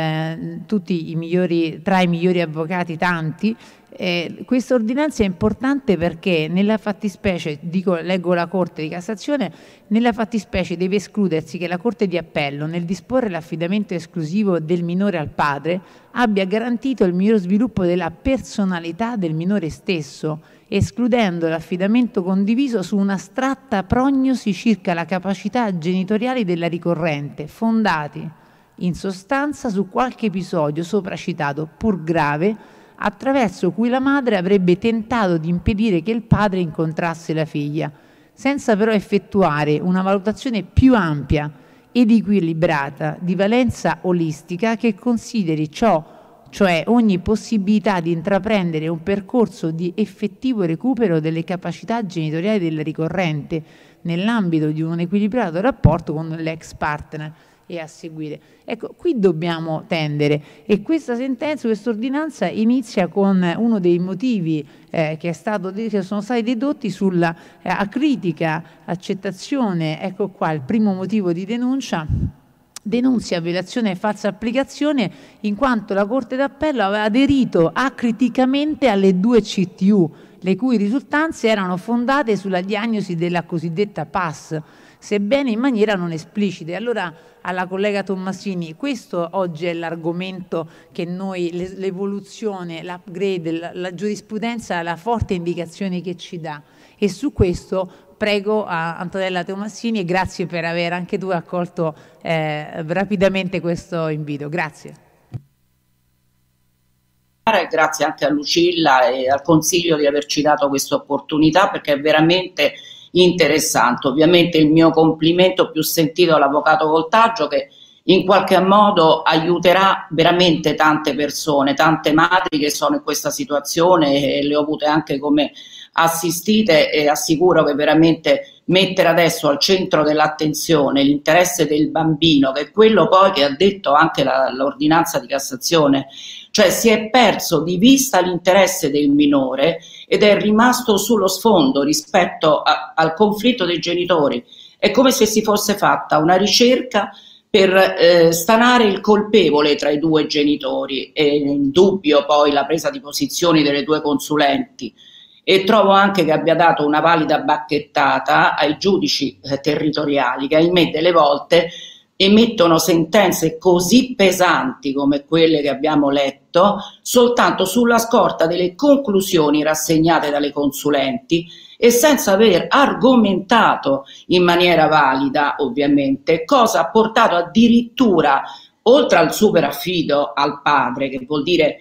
tutti i migliori, tra i migliori avvocati, tanti. Questa ordinanza è importante perché nella fattispecie, leggo la Corte di Cassazione, nella fattispecie deve escludersi che la Corte di Appello, nel disporre l'affidamento esclusivo del minore al padre, abbia garantito il miglior sviluppo della personalità del minore stesso, escludendo l'affidamento condiviso su un'astratta prognosi circa la capacità genitoriale della ricorrente, fondati in sostanza su qualche episodio sopracitato, pur grave, attraverso cui la madre avrebbe tentato di impedire che il padre incontrasse la figlia, senza però effettuare una valutazione più ampia ed equilibrata di valenza olistica che consideri ciò, cioè ogni possibilità di intraprendere un percorso di effettivo recupero delle capacità genitoriali della ricorrente nell'ambito di un equilibrato rapporto con l'ex partner e a seguire. Ecco, qui dobbiamo tendere, e questa sentenza, questa ordinanza inizia con uno dei motivi che sono stati dedotti sulla acritica accettazione. Ecco qua il primo motivo di denuncia: denunzia violazione e falsa applicazione, in quanto la Corte d'Appello aveva aderito acriticamente alle 2 CTU, le cui risultanze erano fondate sulla diagnosi della cosiddetta PAS, sebbene in maniera non esplicita. E allora, alla collega Tomassini, questo oggi è l'argomento che noi, l'evoluzione, l'upgrade, la giurisprudenza, la forte indicazione che ci dà, e su questo prego a Antonella Tomassini, e grazie per aver anche tu accolto rapidamente questo invito. Grazie. Grazie anche a Lucilla e al Consiglio di averci dato questa opportunità, perché è veramente interessante. Ovviamente il mio complimento più sentito all'avvocato Voltaggio, che in qualche modo aiuterà veramente tante persone, tante madri che sono in questa situazione, e le ho avute anche come assistite, e assicuro che veramente mettere adesso al centro dell'attenzione l'interesse del bambino, che è quello poi che ha detto anche l'ordinanza di Cassazione, cioè si è perso di vista l'interesse del minore ed è rimasto sullo sfondo rispetto al conflitto dei genitori. È come se si fosse fatta una ricerca per stanare il colpevole tra i due genitori. È indubbio poi la presa di posizioni delle due consulenti, e trovo anche che abbia dato una valida bacchettata ai giudici territoriali, che ahimè delle volte emettono sentenze così pesanti come quelle che abbiamo letto soltanto sulla scorta delle conclusioni rassegnate dalle consulenti e senza aver argomentato in maniera valida, ovviamente, cosa ha portato addirittura, oltre al superaffido al padre, che vuol dire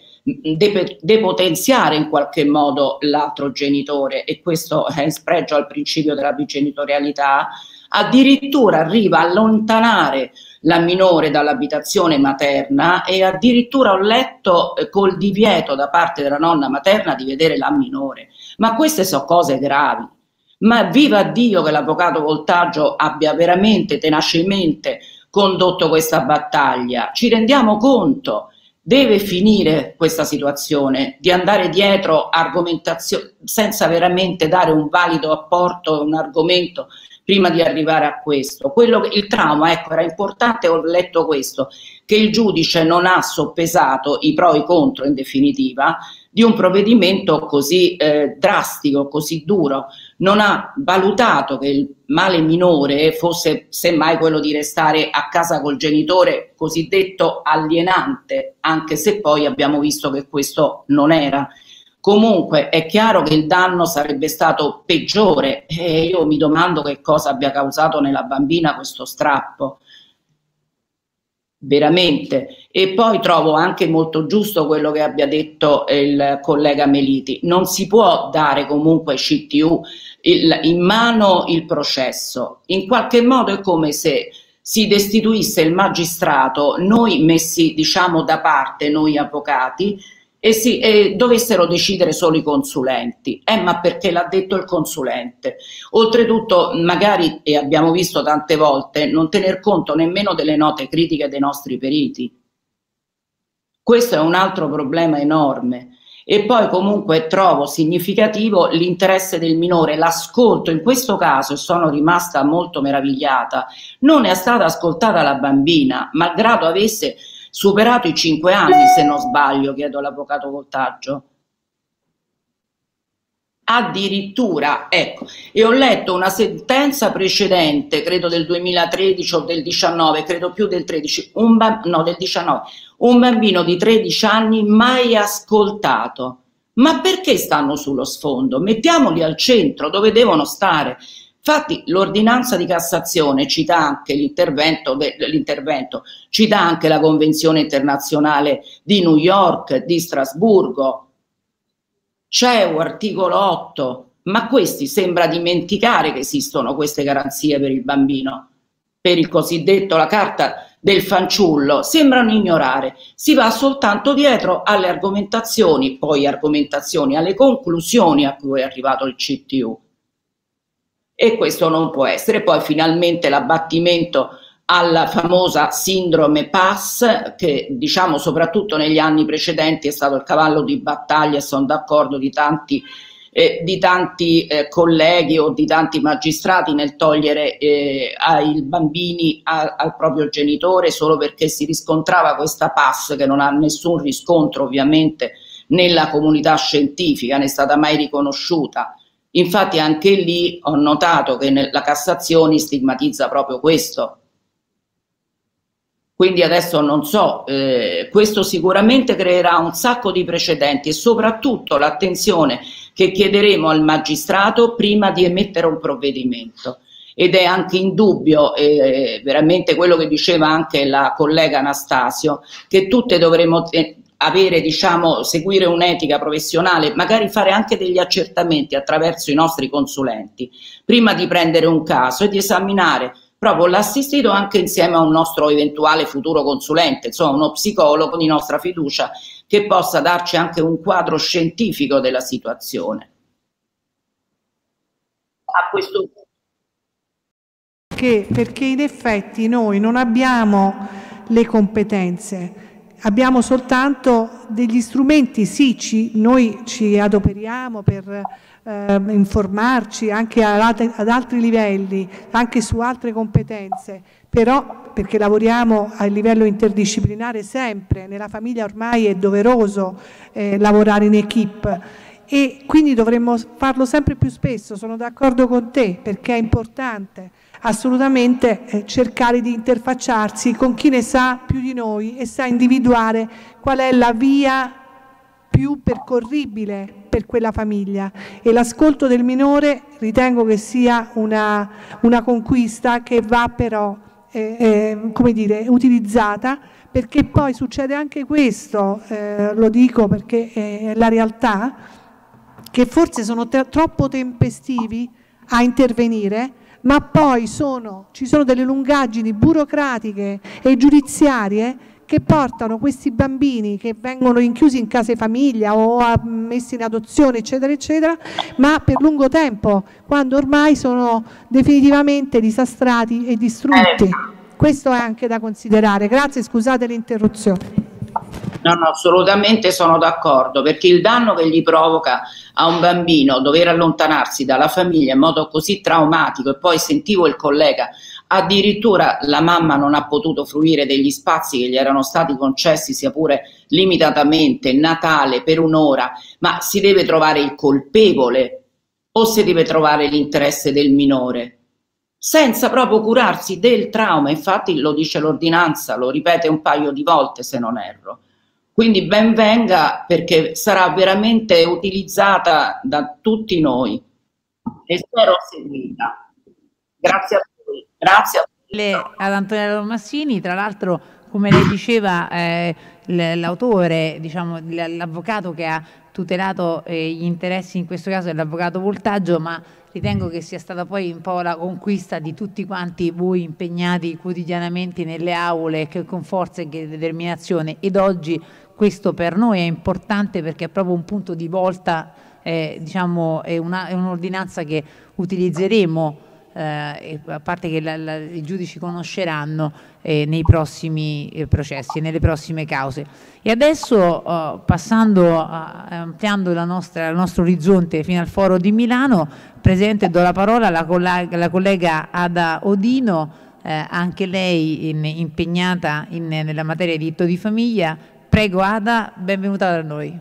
depotenziare in qualche modo l'altro genitore, e questo è in spregio al principio della bigenitorialità, addirittura arriva a allontanare la minore dall'abitazione materna, e addirittura ho letto col divieto da parte della nonna materna di vedere la minore. Ma queste sono cose gravi. Ma viva Dio che l'avvocato Voltaggio abbia veramente tenacemente condotto questa battaglia. Ci rendiamo conto? Deve finire questa situazione di andare dietro argomentazioni senza veramente dare un valido apporto, un argomento prima di arrivare a questo. Il trauma, ecco, era importante, ho letto questo, che il giudice non ha soppesato i pro e i contro, in definitiva, di un provvedimento così drastico, così duro. Non ha valutato che il male minore fosse semmai quello di restare a casa col genitore cosiddetto alienante, anche se poi abbiamo visto che questo non era. Comunque è chiaro che il danno sarebbe stato peggiore, e io mi domando che cosa abbia causato nella bambina questo strappo, veramente. E poi trovo anche molto giusto quello che abbia detto il collega Meliti: non si può dare comunque CTU in mano il processo, in qualche modo è come se si destituisse il magistrato, noi messi diciamo da parte, noi avvocati, e dovessero decidere solo i consulenti. Ma perché l'ha detto il consulente? Oltretutto magari, e abbiamo visto tante volte, non tener conto nemmeno delle note critiche dei nostri periti. Questo è un altro problema enorme. E poi comunque trovo significativo l'interesse del minore, l'ascolto. In questo caso, e sono rimasta molto meravigliata, non è stata ascoltata la bambina, malgrado avesse superato i 5 anni, se non sbaglio, chiedo all'avvocato Voltaggio. Addirittura, ecco, e ho letto una sentenza precedente, credo del 2013 o del 19, credo più del 13, no, del 19, un bambino di 13 anni mai ascoltato. Ma perché stanno sullo sfondo? Mettiamoli al centro, dove devono stare. Infatti l'ordinanza di Cassazione cita anche l'intervento, cita anche la Convenzione internazionale di New York, di Strasburgo, CEU, articolo 8, ma questi sembra dimenticare che esistono queste garanzie per il bambino, per il cosiddetto la carta del fanciullo, sembrano ignorare, si va soltanto dietro alle argomentazioni, poi argomentazioni, alle conclusioni a cui è arrivato il CTU. E questo non può essere. Poi finalmente l'abbattimento alla famosa sindrome PAS, che diciamo soprattutto negli anni precedenti è stato il cavallo di battaglia, e sono d'accordo, di tanti colleghi o di tanti magistrati nel togliere ai bambini al proprio genitore solo perché si riscontrava questa PAS, che non ha nessun riscontro ovviamente nella comunità scientifica, né è stata mai riconosciuta. Infatti anche lì ho notato che la Cassazione stigmatizza proprio questo. Quindi adesso non so, questo sicuramente creerà un sacco di precedenti, e soprattutto l'attenzione che chiederemo al magistrato prima di emettere un provvedimento. Ed è anche indubbio, veramente quello che diceva anche la collega Anastasio, che tutte dovremo avere, diciamo, seguire un'etica professionale, magari fare anche degli accertamenti attraverso i nostri consulenti, prima di prendere un caso e di esaminare proprio l'assistito anche insieme a un nostro eventuale futuro consulente, insomma uno psicologo di nostra fiducia che possa darci anche un quadro scientifico della situazione. A questo punto perché in effetti noi non abbiamo le competenze, abbiamo soltanto degli strumenti. Sì, noi ci adoperiamo per informarci anche ad altri livelli, anche su altre competenze, però perché lavoriamo a livello interdisciplinare sempre, nella famiglia ormai è doveroso lavorare in equipe, e quindi dovremmo farlo sempre più spesso. Sono d'accordo con te, perché è importante assolutamente cercare di interfacciarsi con chi ne sa più di noi e sa individuare qual è la via più percorribile per quella famiglia, e l'ascolto del minore ritengo che sia una conquista che va però come dire, utilizzata, perché poi succede anche questo, lo dico perché è la realtà, che forse sono troppo tempestivi a intervenire, ma poi ci sono delle lungaggini burocratiche e giudiziarie che portano questi bambini, che vengono rinchiusi in case famiglia o messi in adozione, eccetera, eccetera, ma per lungo tempo, quando ormai sono definitivamente disastrati e distrutti. Questo è anche da considerare. Grazie, scusate l'interruzione. No, assolutamente sono d'accordo, perché il danno che gli provoca a un bambino dover allontanarsi dalla famiglia in modo così traumatico, e poi sentivo il collega, addirittura la mamma non ha potuto fruire degli spazi che gli erano stati concessi, sia pure limitatamente, Natale per un'ora, ma si deve trovare il colpevole o si deve trovare l'interesse del minore, senza proprio curarsi del trauma. Infatti lo dice l'ordinanza, lo ripete un paio di volte se non erro. Quindi ben venga, perché sarà veramente utilizzata da tutti noi e spero seguita. Grazie a voi. Grazie a voi. Ad Antonella Tomassini, tra l'altro, come lei diceva, l'autore, diciamo, l'avvocato che ha tutelato gli interessi in questo caso è l'avvocato Voltaggio, ma ritengo che sia stata poi un po' la conquista di tutti quanti voi impegnati quotidianamente nelle aule, che con forza e determinazione, ed oggi questo per noi è importante perché è proprio un punto di volta, diciamo, è un'ordinanza che utilizzeremo, a parte che i giudici conosceranno nei prossimi processi, nelle prossime cause. E adesso ampliando il nostro orizzonte fino al Foro di Milano, presento e do la parola alla collega Ada Odino, anche lei impegnata nella materia di diritto di famiglia. Prego Ada, benvenuta da noi.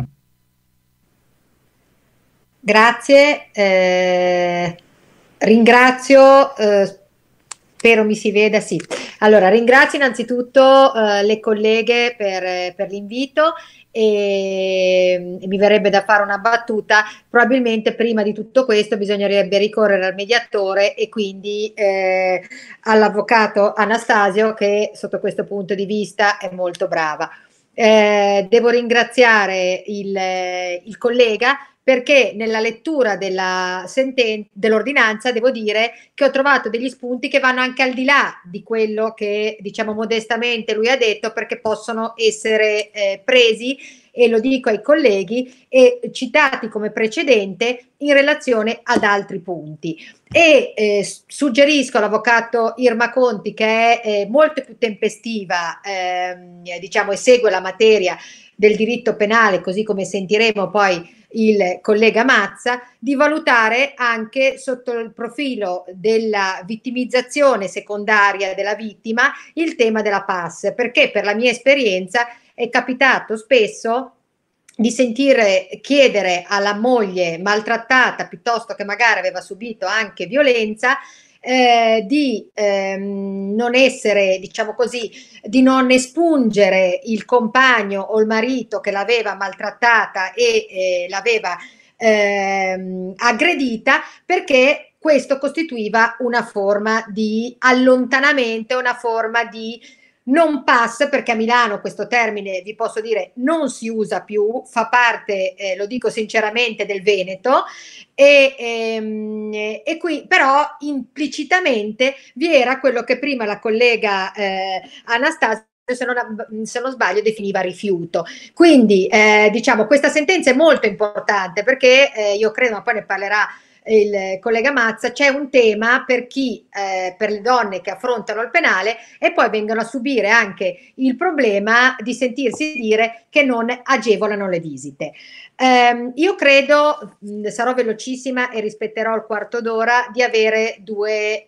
Grazie, ringrazio, spero mi si veda, sì. Allora, ringrazio innanzitutto le colleghe per l'invito, e mi verrebbe da fare una battuta. Probabilmente prima di tutto questo bisognerebbe ricorrere al mediatore e quindi all'avvocato Anastasio, che sotto questo punto di vista è molto brava. Devo ringraziare il collega, perché nella lettura dell'ordinanza devo dire che ho trovato degli spunti che vanno anche al di là di quello che, diciamo, modestamente lui ha detto, perché possono essere presi, e lo dico ai colleghi, e citati come precedente in relazione ad altri punti. E suggerisco all'avvocato Irma Conti, che è molto più tempestiva, diciamo, e segue la materia del diritto penale, così come sentiremo poi il collega Mazza, di valutare anche sotto il profilo della vittimizzazione secondaria della vittima il tema della PAS, perché per la mia esperienza è capitato spesso di sentire chiedere alla moglie maltrattata, piuttosto che magari aveva subito anche violenza, di non essere, diciamo così, di non espungere il compagno o il marito che l'aveva maltrattata e l'aveva aggredita, perché questo costituiva una forma di allontanamento, una forma di non pass, perché a Milano questo termine, vi posso dire, non si usa più, fa parte, lo dico sinceramente, del Veneto, e qui però implicitamente vi era quello che prima la collega Anastasia, se non sbaglio, definiva rifiuto. Quindi diciamo, questa sentenza è molto importante, perché io credo, ma poi ne parlerà il collega Mazza, c'è un tema per chi, per le donne che affrontano il penale e poi vengono a subire anche il problema di sentirsi dire che non agevolano le visite. Io credo, sarò velocissima e rispetterò il quarto d'ora, di avere due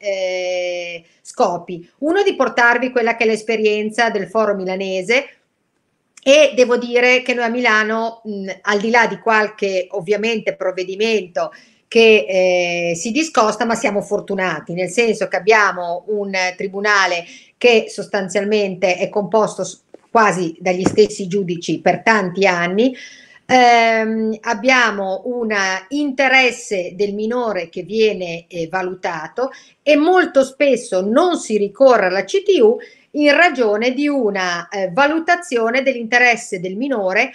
scopi. Uno, di portarvi quella che è l'esperienza del Foro Milanese, e devo dire che noi a Milano, al di là di qualche ovviamente provvedimento che si discosta, ma siamo fortunati, nel senso che abbiamo un tribunale che sostanzialmente è composto quasi dagli stessi giudici per tanti anni. Abbiamo un interesse del minore che viene valutato, e molto spesso non si ricorre alla CTU in ragione di una valutazione dell'interesse del minore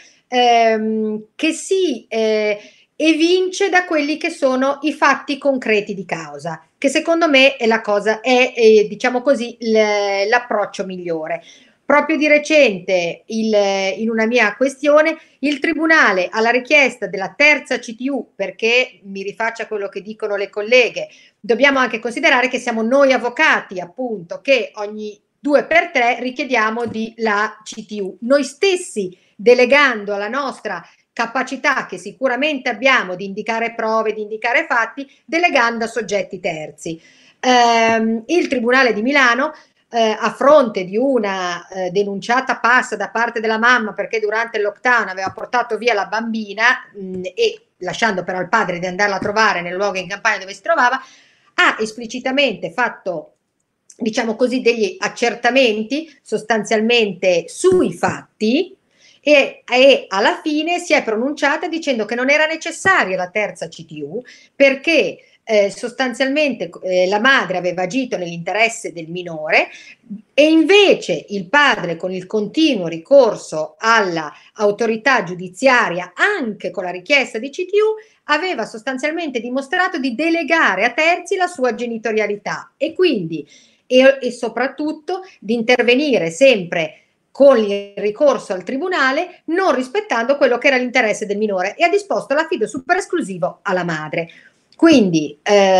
che si evince da quelli che sono i fatti concreti di causa, che secondo me è la cosa, diciamo così, l'approccio migliore. Proprio di recente, in una mia questione, il Tribunale, alla richiesta della terza CTU, perché mi rifaccia quello che dicono le colleghe, dobbiamo anche considerare che siamo noi avvocati, appunto, che ogni 2x3 richiediamo di la CTU. Noi stessi, delegando alla nostra capacità, che sicuramente abbiamo, di indicare prove, di indicare fatti, delegando a soggetti terzi. Il Tribunale di Milano, a fronte di una denunciata passa da parte della mamma perché durante il lockdown aveva portato via la bambina e lasciando però il padre di andarla a trovare nel luogo in campagna dove si trovava, ha esplicitamente fatto, diciamo così, degli accertamenti sostanzialmente sui fatti, e alla fine si è pronunciata dicendo che non era necessaria la terza CTU perché sostanzialmente la madre aveva agito nell'interesse del minore, e invece il padre, con il continuo ricorso all'autorità giudiziaria anche con la richiesta di CTU, aveva sostanzialmente dimostrato di delegare a terzi la sua genitorialità e quindi e soprattutto di intervenire sempre con il ricorso al tribunale, non rispettando quello che era l'interesse del minore, e ha disposto l'affido super esclusivo alla madre. Quindi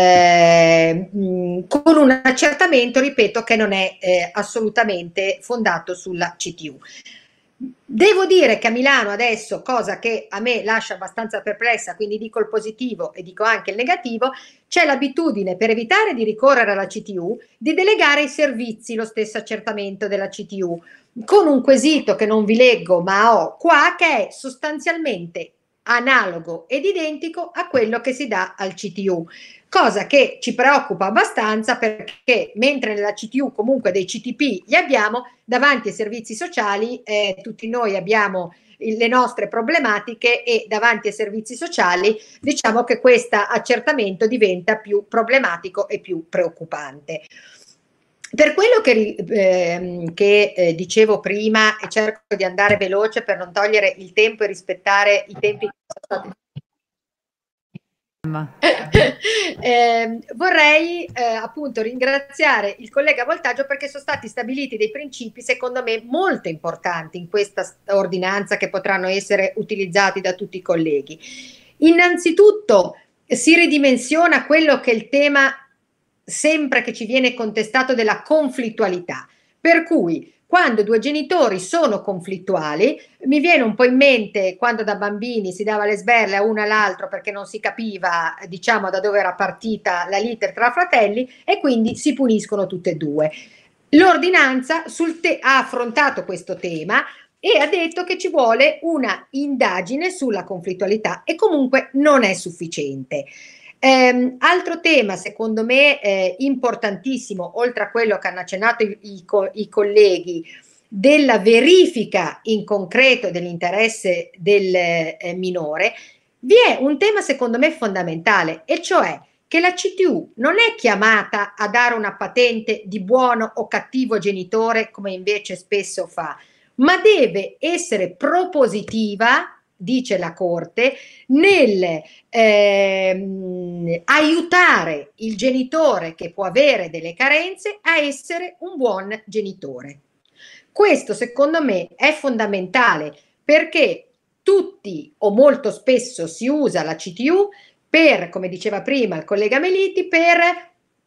con un accertamento, ripeto, che non è assolutamente fondato sulla CTU. Devo dire che a Milano adesso, cosa che a me lascia abbastanza perplessa, quindi dico il positivo e dico anche il negativo, c'è l'abitudine, per evitare di ricorrere alla CTU, di delegare ai servizi lo stesso accertamento della CTU, con un quesito che non vi leggo ma ho qua, che è sostanzialmente analogo ed identico a quello che si dà al CTU, cosa che ci preoccupa abbastanza perché mentre nella CTU comunque dei CTP li abbiamo, davanti ai servizi sociali tutti noi abbiamo le nostre problematiche, e davanti ai servizi sociali diciamo che questo accertamento diventa più problematico e più preoccupante. Per quello che dicevo prima, e cerco di andare veloce per non togliere il tempo e rispettare i tempi che sono stati. Vorrei appunto ringraziare il collega Voltaggio perché sono stati stabiliti dei principi secondo me molto importanti in questa ordinanza che potranno essere utilizzati da tutti i colleghi. Innanzitutto si ridimensiona quello che è il tema sempre che ci viene contestato della conflittualità, per cui quando due genitori sono conflittuali, mi viene un po' in mente quando da bambini si dava le sberle a uno e all'altro perché non si capiva, diciamo, da dove era partita la lite tra fratelli, e quindi si puniscono tutte e due. L'ordinanza ha affrontato questo tema e ha detto che ci vuole una indagine sulla conflittualità, e comunque non è sufficiente. Altro tema secondo me importantissimo, oltre a quello che hanno accennato i colleghi, della verifica in concreto dell'interesse del minore, vi è un tema secondo me fondamentale, e cioè che la CTU non è chiamata a dare una patente di buono o cattivo genitore come invece spesso fa, ma deve essere propositiva, dice la Corte, nel aiutare il genitore che può avere delle carenze a essere un buon genitore. Questo secondo me è fondamentale perché tutti o molto spesso si usa la CTU per, come diceva prima il collega Meliti, per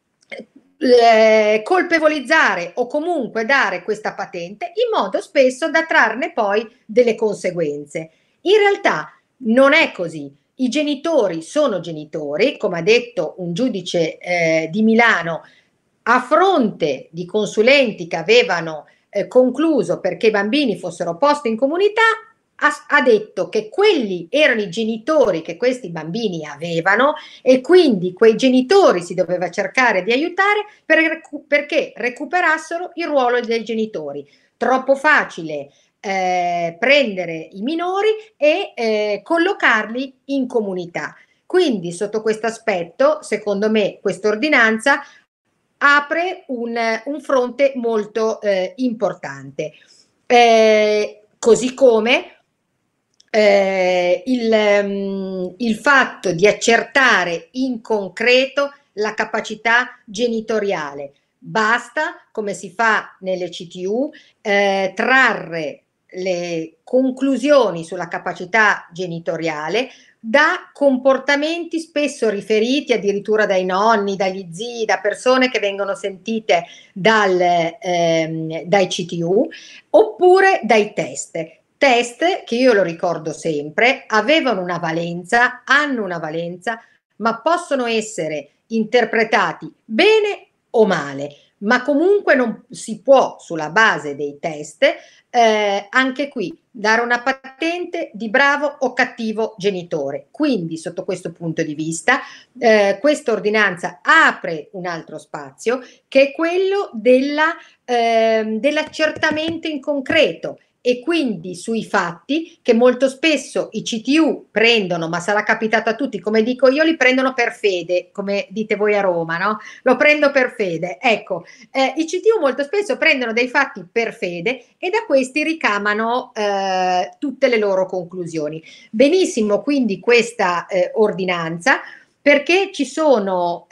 colpevolizzare o comunque dare questa patente in modo spesso da trarne poi delle conseguenze. In realtà non è così. I genitori sono genitori, come ha detto un giudice di Milano, a fronte di consulenti che avevano concluso perché i bambini fossero posti in comunità, ha detto che quelli erano i genitori che questi bambini avevano e quindi quei genitori si doveva cercare di aiutare perché recuperassero il ruolo dei genitori. Troppo facile prendere i minori e collocarli in comunità. Quindi sotto questo aspetto, secondo me, questa ordinanza apre un fronte molto importante. Così come il fatto di accertare in concreto la capacità genitoriale. Basta, come si fa nelle CTU, trarre le conclusioni sulla capacità genitoriale da comportamenti spesso riferiti addirittura dai nonni, dagli zii, da persone che vengono sentite dai CTU, oppure dai test che io lo ricordo sempre, avevano una valenza, hanno una valenza, ma possono essere interpretati bene o male, ma comunque non si può sulla base dei test anche qui dare una patente di bravo o cattivo genitore. Quindi sotto questo punto di vista questa ordinanza apre un altro spazio che è quello dell'accertamento in concreto e quindi sui fatti che molto spesso i CTU prendono, ma sarà capitato a tutti, come dico io, li prendono per fede, come dite voi a Roma, no? Lo prendo per fede. Ecco, i CTU molto spesso prendono dei fatti per fede e da questi ricamano tutte le loro conclusioni. Benissimo quindi questa ordinanza, perché ci sono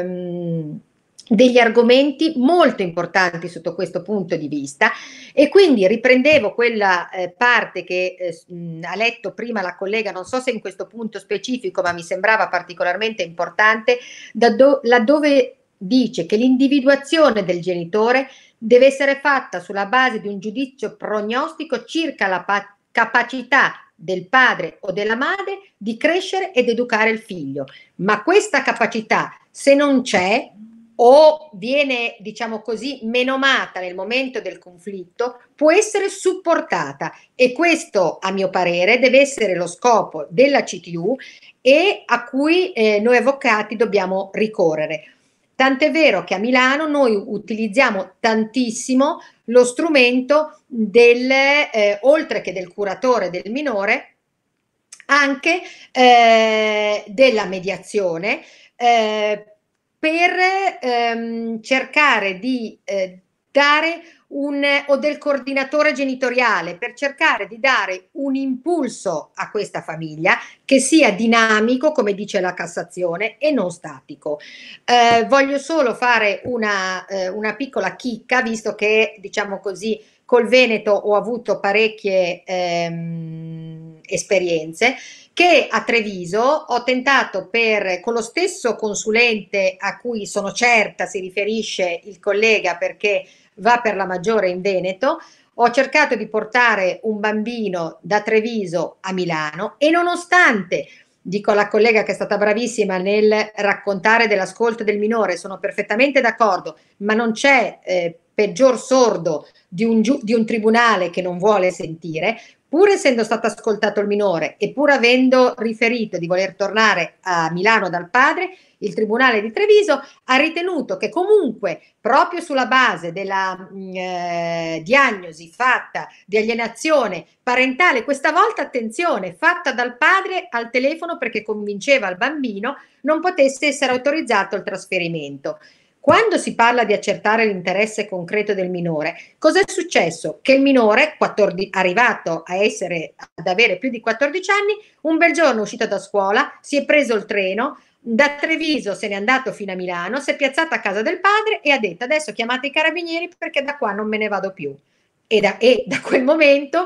degli argomenti molto importanti sotto questo punto di vista e quindi riprendevo quella parte che ha letto prima la collega, non so se in questo punto specifico, ma mi sembrava particolarmente importante, laddove dice che l'individuazione del genitore deve essere fatta sulla base di un giudizio prognostico circa la capacità del padre o della madre di crescere ed educare il figlio, ma questa capacità, se non c'è o viene, diciamo così, menomata nel momento del conflitto, può essere supportata e questo, a mio parere, deve essere lo scopo della CTU e a cui noi avvocati dobbiamo ricorrere. Tant'è vero che a Milano noi utilizziamo tantissimo lo strumento oltre che del curatore del minore, anche della mediazione, per cercare di dare o del coordinatore genitoriale, per cercare di dare un impulso a questa famiglia che sia dinamico, come dice la Cassazione, e non statico. Voglio solo fare una piccola chicca, visto che, diciamo così, col Veneto ho avuto parecchie esperienze, che a Treviso ho tentato con lo stesso consulente a cui sono certa si riferisce il collega perché va per la maggiore in Veneto, ho cercato di portare un bambino da Treviso a Milano e nonostante, dico alla collega che è stata bravissima nel raccontare dell'ascolto del minore, sono perfettamente d'accordo, ma non c'è peggior sordo di un tribunale che non vuole sentire, pur essendo stato ascoltato il minore e pur avendo riferito di voler tornare a Milano dal padre, il Tribunale di Treviso ha ritenuto che comunque, proprio sulla base della diagnosi fatta di alienazione parentale, questa volta, attenzione, fatta dal padre al telefono perché convinceva il bambino, non potesse essere autorizzato il trasferimento. Quando si parla di accertare l'interesse concreto del minore, cosa è successo? Che il minore, arrivato ad avere più di 14 anni, un bel giorno è uscito da scuola, si è preso il treno, da Treviso se n'è andato fino a Milano, si è piazzato a casa del padre e ha detto adesso chiamate i carabinieri perché da qua non me ne vado più. E da quel momento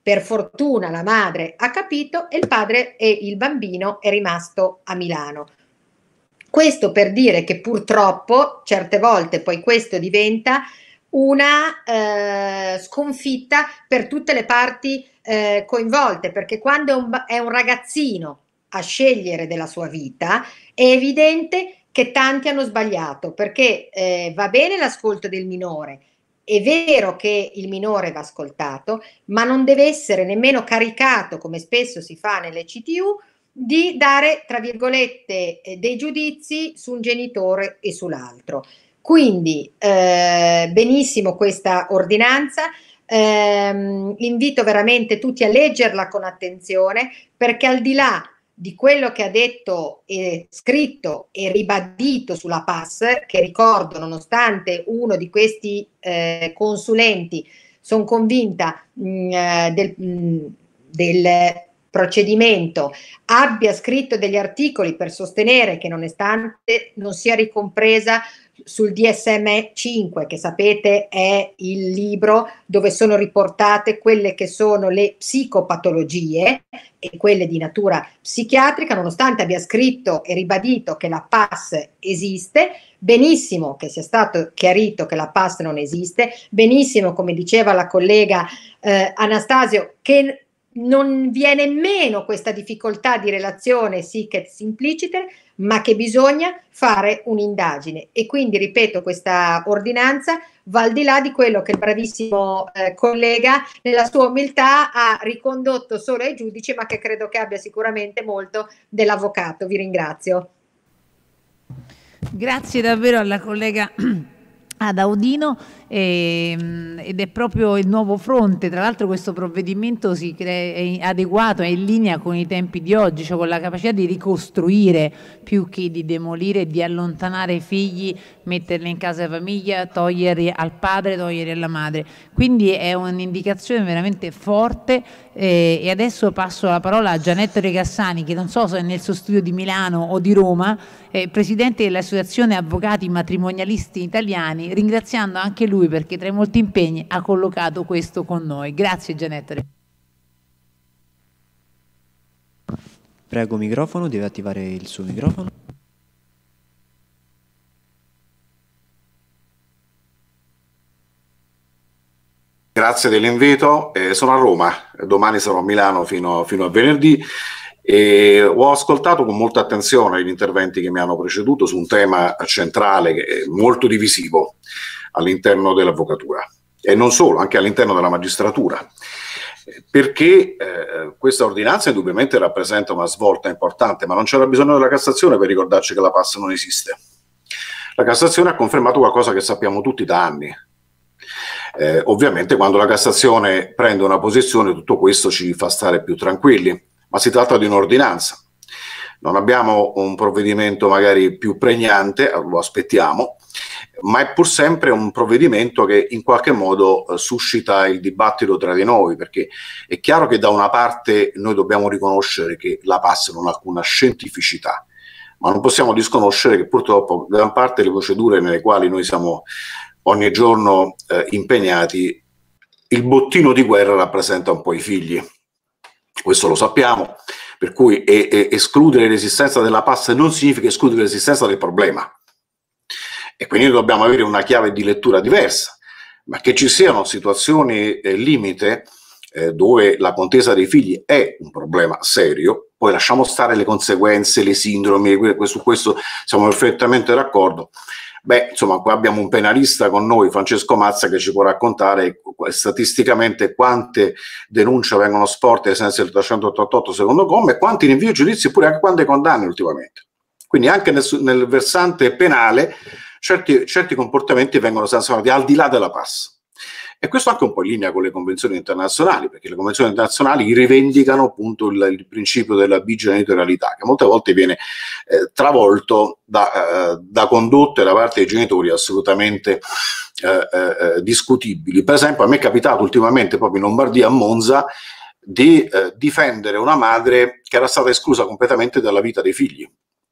Per fortuna la madre ha capito e il padre e il bambino è rimasto a Milano. Questo per dire che purtroppo certe volte poi questo diventa una sconfitta per tutte le parti coinvolte, perché quando è un ragazzino a scegliere della sua vita è evidente che tanti hanno sbagliato, perché va bene l'ascolto del minore, è vero che il minore va ascoltato, ma non deve essere nemmeno caricato, come spesso si fa nelle CTU, di dare, tra virgolette, dei giudizi su un genitore e sull'altro. Quindi benissimo questa ordinanza, invito veramente tutti a leggerla con attenzione, perché al di là di quello che ha detto e scritto e ribadito sulla PAS, che ricordo nonostante uno di questi consulenti, sono convinta del procedimento, abbia scritto degli articoli per sostenere che nonostante non sia ricompresa sul DSM-5, che sapete è il libro dove sono riportate quelle che sono le psicopatologie e quelle di natura psichiatrica, nonostante abbia scritto e ribadito che la PAS esiste, benissimo che sia stato chiarito che la PAS non esiste, benissimo, come diceva la collega Anastasio, che non vi è nemmeno questa difficoltà di relazione sic et simpliciter, ma che bisogna fare un'indagine. E quindi, ripeto, questa ordinanza va al di là di quello che il bravissimo collega nella sua umiltà ha ricondotto solo ai giudici, ma che credo che abbia sicuramente molto dell'avvocato. Vi ringrazio. Grazie davvero alla collega Adaudino, ed è proprio il nuovo fronte. Tra l'altro questo provvedimento è adeguato, è in linea con i tempi di oggi, cioè con la capacità di ricostruire più che di demolire, di allontanare i figli, metterli in casa di famiglia, toglierli al padre, toglierli alla madre. Quindi è un'indicazione veramente forte, e adesso passo la parola a Gianetto Regassani, che non so se è nel suo studio di Milano o di Roma, presidente dell'Associazione Avvocati Matrimonialisti Italiani, ringraziando anche lui perché tra i molti impegni ha collocato questo con noi. Grazie Gianetto. Prego microfono, deve attivare il suo microfono. Grazie dell'invito, sono a Roma, domani sarò a Milano fino a venerdì. E ho ascoltato con molta attenzione gli interventi che mi hanno preceduto su un tema centrale che è molto divisivo all'interno dell'avvocatura e non solo, anche all'interno della magistratura, perché questa ordinanza indubbiamente rappresenta una svolta importante, ma non c'era bisogno della Cassazione per ricordarci che la PAS non esiste. La Cassazione ha confermato qualcosa che sappiamo tutti da anni. Ovviamente quando la Cassazione prende una posizione tutto questo ci fa stare più tranquilli, ma si tratta di un'ordinanza. Non abbiamo un provvedimento magari più pregnante, lo aspettiamo, ma è pur sempre un provvedimento che in qualche modo suscita il dibattito tra di noi, perché è chiaro che da una parte noi dobbiamo riconoscere che la PAS non ha alcuna scientificità, ma non possiamo disconoscere che purtroppo gran parte delle procedure nelle quali noi siamo ogni giorno impegnati, il bottino di guerra rappresenta un po' i figli. Questo lo sappiamo, per cui escludere l'esistenza della PAS non significa escludere l'esistenza del problema. E quindi dobbiamo avere una chiave di lettura diversa, ma che ci siano situazioni limite dove la contesa dei figli è un problema serio, poi lasciamo stare le conseguenze, le sindromi, su questo siamo perfettamente d'accordo. Beh, insomma, qua abbiamo un penalista con noi, Francesco Mazza, che ci può raccontare statisticamente quante denunce vengono sporte ai sensi del 388 secondo comma e quanti rinvii giudizi, eppure anche quante condanne ultimamente. Quindi anche nel versante penale certi comportamenti vengono sanzionati al di là della PAS. E questo anche un po' in linea con le convenzioni internazionali, perché le convenzioni internazionali rivendicano appunto il principio della bigenitorialità, che molte volte viene travolto da condotte da parte dei genitori assolutamente discutibili. Per esempio, a me è capitato ultimamente, proprio in Lombardia, a Monza, di difendere una madre che era stata esclusa completamente dalla vita dei figli,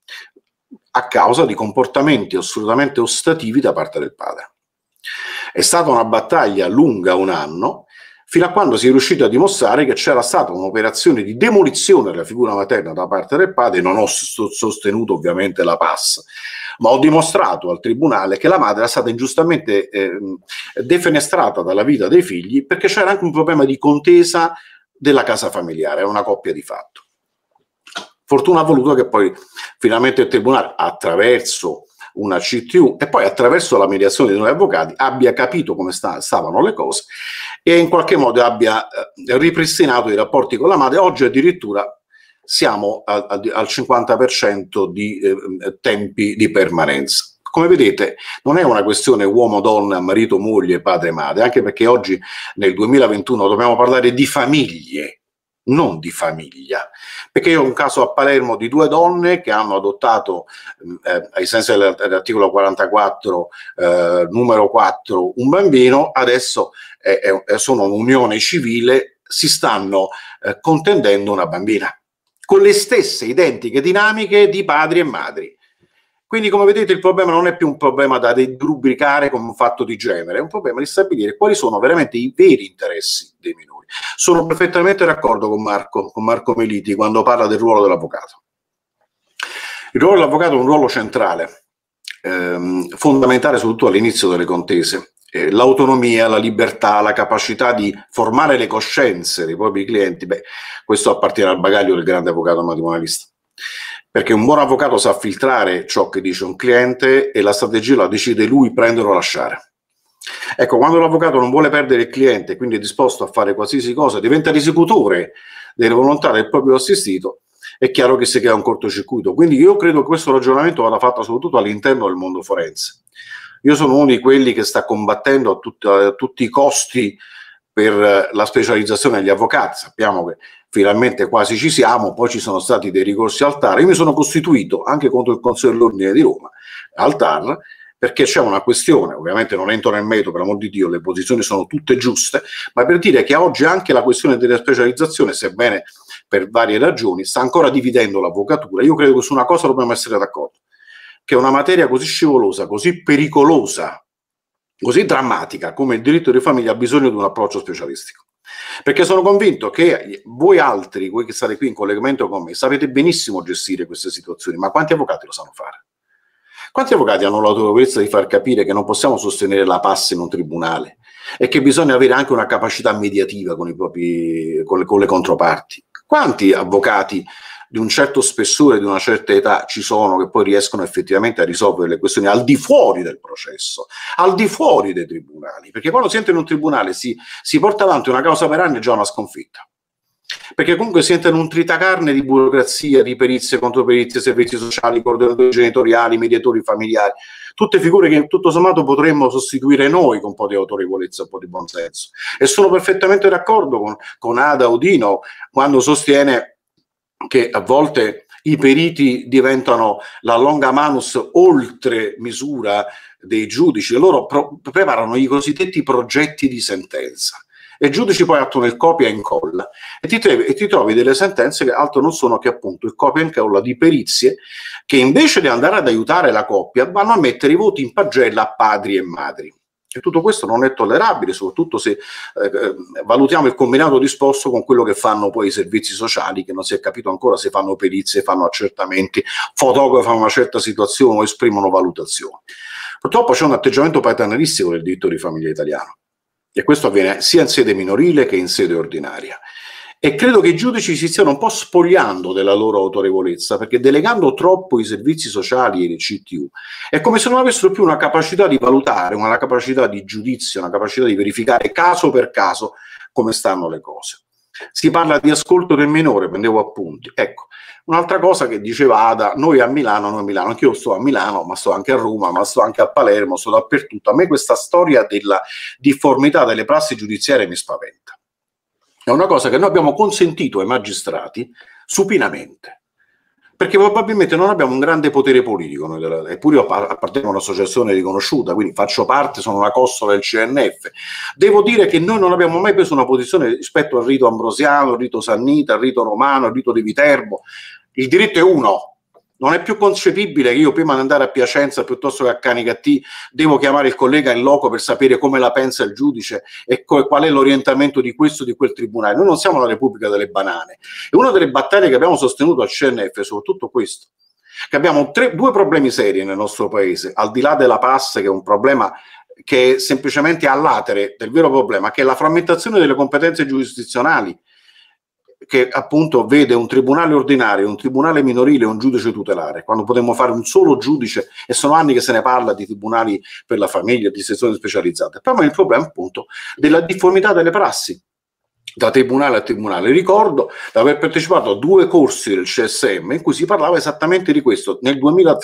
a causa di comportamenti assolutamente ostativi da parte del padre. È stata una battaglia lunga, un anno, fino a quando si è riusciti a dimostrare che c'era stata un'operazione di demolizione della figura materna da parte del padre. Non ho sostenuto ovviamente la PAS, ma ho dimostrato al tribunale che la madre era stata ingiustamente defenestrata dalla vita dei figli, perché c'era anche un problema di contesa della casa familiare, era una coppia di fatto. Fortuna ha voluto che poi finalmente il tribunale, attraverso una CTU e poi attraverso la mediazione dei 9 avvocati, abbia capito come stavano le cose e in qualche modo abbia ripristinato i rapporti con la madre. Oggi addirittura siamo al 50% di tempi di permanenza. Come vedete, non è una questione uomo-donna, marito, moglie, padre, madre, anche perché oggi nel 2021 dobbiamo parlare di famiglie, non di famiglia, perché io ho un caso a Palermo di 2 donne che hanno adottato ai sensi dell'articolo 44 numero 4 un bambino, adesso sono un'unione civile, si stanno contendendo una bambina con le stesse identiche dinamiche di padri e madri. Quindi, come vedete, il problema non è più un problema da rubricare come un fatto di genere, è un problema di stabilire quali sono veramente i veri interessi dei minori. Sono perfettamente d'accordo con Marco Meliti quando parla del ruolo dell'avvocato. Il ruolo dell'avvocato è un ruolo centrale, fondamentale soprattutto all'inizio delle contese. L'autonomia, la libertà, la capacità di formare le coscienze dei propri clienti, questo appartiene al bagaglio del grande avvocato matrimonialista. Perché un buon avvocato sa filtrare ciò che dice un cliente e la strategia la decide lui, prendere o lasciare. Ecco, quando l'avvocato non vuole perdere il cliente, quindi è disposto a fare qualsiasi cosa, diventa l'esecutore delle volontà del proprio assistito, è chiaro che si crea un cortocircuito. Quindi io credo che questo ragionamento vada fatto soprattutto all'interno del mondo forense. Io sono uno di quelli che sta combattendo a tutti i costi per la specializzazione degli avvocati. Sappiamo che finalmente quasi ci siamo, poi ci sono stati dei ricorsi al TAR. Io mi sono costituito anche contro il Consiglio dell'Ordine di Roma al TAR, perché c'è una questione, ovviamente non entro nel merito, per amor di Dio, le posizioni sono tutte giuste, ma per dire che oggi anche la questione della specializzazione, sebbene per varie ragioni, sta ancora dividendo l'avvocatura. Io credo che su una cosa dobbiamo essere d'accordo, che una materia così scivolosa, così pericolosa, così drammatica come il diritto di famiglia ha bisogno di un approccio specialistico. Perché sono convinto che voi altri, voi che state qui in collegamento con me, sapete benissimo gestire queste situazioni, ma quanti avvocati lo sanno fare? Quanti avvocati hanno l'autorevolezza di far capire che non possiamo sostenere la PAS in un tribunale e che bisogna avere anche una capacità mediativa con le controparti? Quanti avvocati di un certo spessore, di una certa età ci sono che poi riescono effettivamente a risolvere le questioni al di fuori del processo, al di fuori dei tribunali? Perché quando si entra in un tribunale si porta avanti una causa per anni, è già una sconfitta. Perché comunque si entra in un tritacarne di burocrazia, di perizie, controperizie, servizi sociali, coordinatori genitoriali, mediatori familiari, tutte figure che tutto sommato potremmo sostituire noi con un po' di autorevolezza, un po' di buonsenso. E sono perfettamente d'accordo con Ada Udino quando sostiene che a volte i periti diventano la longa manus oltre misura dei giudici, loro preparano i cosiddetti progetti di sentenza. E i giudici poi attuano il copia e incolla e ti trovi delle sentenze che altro non sono che appunto il copia e incolla di perizie che invece di andare ad aiutare la coppia vanno a mettere i voti in pagella a padri e madri. E tutto questo non è tollerabile, soprattutto se valutiamo il combinato disposto con quello che fanno poi i servizi sociali, che non si è capito ancora se fanno perizie, fanno accertamenti, fotografano una certa situazione o esprimono valutazioni. Purtroppo c'è un atteggiamento paternalistico del diritto di famiglia italiano. E questo avviene sia in sede minorile che in sede ordinaria. E credo che i giudici si stiano un po' spogliando della loro autorevolezza, perché delegando troppo i servizi sociali e le CTU è come se non avessero più una capacità di valutare, una capacità di giudizio, una capacità di verificare caso per caso come stanno le cose. Si parla di ascolto del minore, prendevo appunti. Ecco, un'altra cosa che diceva Ada, noi a Milano, anch'io sto a Milano, ma sto anche a Roma, ma sto anche a Palermo, sto dappertutto. A me questa storia della difformità delle prassi giudiziarie mi spaventa. È una cosa che noi abbiamo consentito ai magistrati supinamente, perché probabilmente non abbiamo un grande potere politico, eppure io appartengo a un'associazione riconosciuta, quindi faccio parte, sono una costola del CNF. Devo dire che noi non abbiamo mai preso una posizione rispetto al rito ambrosiano, al rito sannita, al rito romano, al rito di Viterbo. Il diritto è uno, Non è più concepibile che io prima di andare a Piacenza piuttosto che a Canicattì devo chiamare il collega in loco per sapere come la pensa il giudice e qual è l'orientamento di questo o di quel tribunale. Noi non siamo la Repubblica delle banane. E una delle battaglie che abbiamo sostenuto al CNF è soprattutto questo, che abbiamo due problemi seri nel nostro paese, al di là della PAS, che è un problema che è semplicemente all'atere del vero problema, che è la frammentazione delle competenze giurisdizionali, che appunto vede un tribunale ordinario, un tribunale minorile e un giudice tutelare, quando potremmo fare un solo giudice, e sono anni che se ne parla di tribunali per la famiglia, di sezioni specializzate. Però è il problema appunto della difformità delle prassi da tribunale a tribunale. Ricordo di aver partecipato a 2 corsi del CSM in cui si parlava esattamente di questo. Nel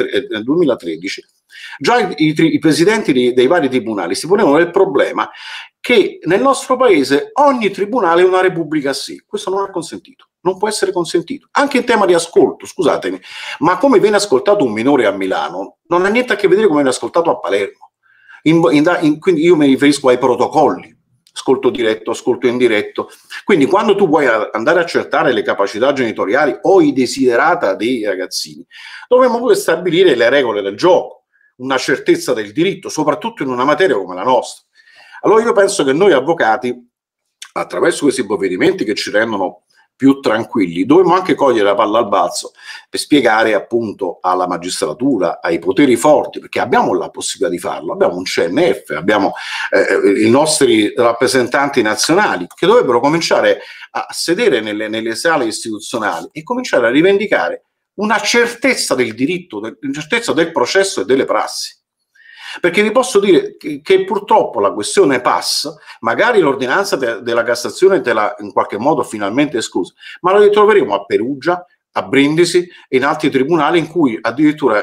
2013 già i presidenti dei vari tribunali si ponevano il problema che nel nostro paese ogni tribunale è una repubblica a sé. Questo non è consentito, non può essere consentito. Anche in tema di ascolto, scusatemi, ma come viene ascoltato un minore a Milano non ha niente a che vedere come viene ascoltato a Palermo. Quindi io mi riferisco ai protocolli, ascolto diretto, ascolto indiretto. Quindi quando tu vuoi andare a accertare le capacità genitoriali o i desiderata dei ragazzini, dovremmo pure stabilire le regole del gioco, una certezza del diritto, soprattutto in una materia come la nostra. Allora io penso che noi avvocati, attraverso questi provvedimenti che ci rendono più tranquilli, dovremmo anche cogliere la palla al balzo per spiegare appunto alla magistratura, ai poteri forti, perché abbiamo la possibilità di farlo, abbiamo un CNF, abbiamo i nostri rappresentanti nazionali che dovrebbero cominciare a sedere nelle sale istituzionali e cominciare a rivendicare una certezza del diritto, una certezza del processo e delle prassi. Perché vi posso dire che purtroppo la questione PAS, magari l'ordinanza della Cassazione te l'ha in qualche modo finalmente esclusa, ma la ritroveremo a Perugia, a Brindisi e in altri tribunali in cui addirittura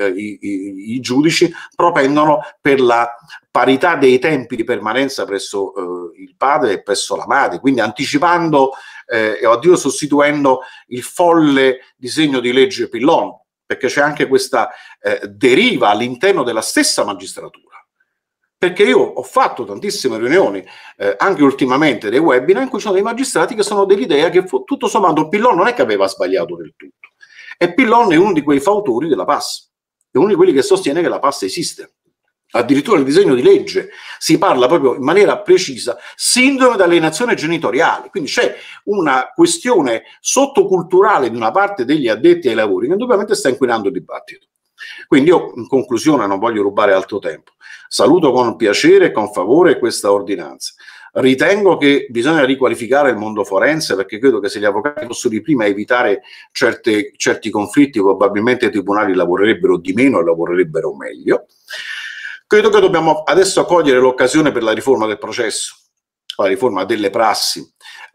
i giudici propendono per la parità dei tempi di permanenza presso il padre e presso la madre, quindi anticipando o addirittura sostituendo il folle disegno di legge Pillon, perché c'è anche questa deriva all'interno della stessa magistratura. Perché io ho fatto tantissime riunioni, anche ultimamente dei webinar, in cui ci sono dei magistrati che sono dell'idea che tutto sommato Pillon non è che aveva sbagliato del tutto. E Pillon è uno di quei fautori della PAS, è uno di quelli che sostiene che la PAS esiste. Addirittura nel disegno di legge si parla proprio in maniera precisa sindrome d'alienazione genitoriale, quindi c'è una questione sottoculturale di una parte degli addetti ai lavori che indubbiamente sta inquinando il dibattito. Quindi io in conclusione non voglio rubare altro tempo, saluto con piacere e con favore questa ordinanza. Ritengo che bisogna riqualificare il mondo forense, perché credo che se gli avvocati fossero i primi a evitare certi conflitti, probabilmente i tribunali lavorerebbero di meno e lavorerebbero meglio. Credo che dobbiamo adesso cogliere l'occasione per la riforma del processo, la riforma delle prassi,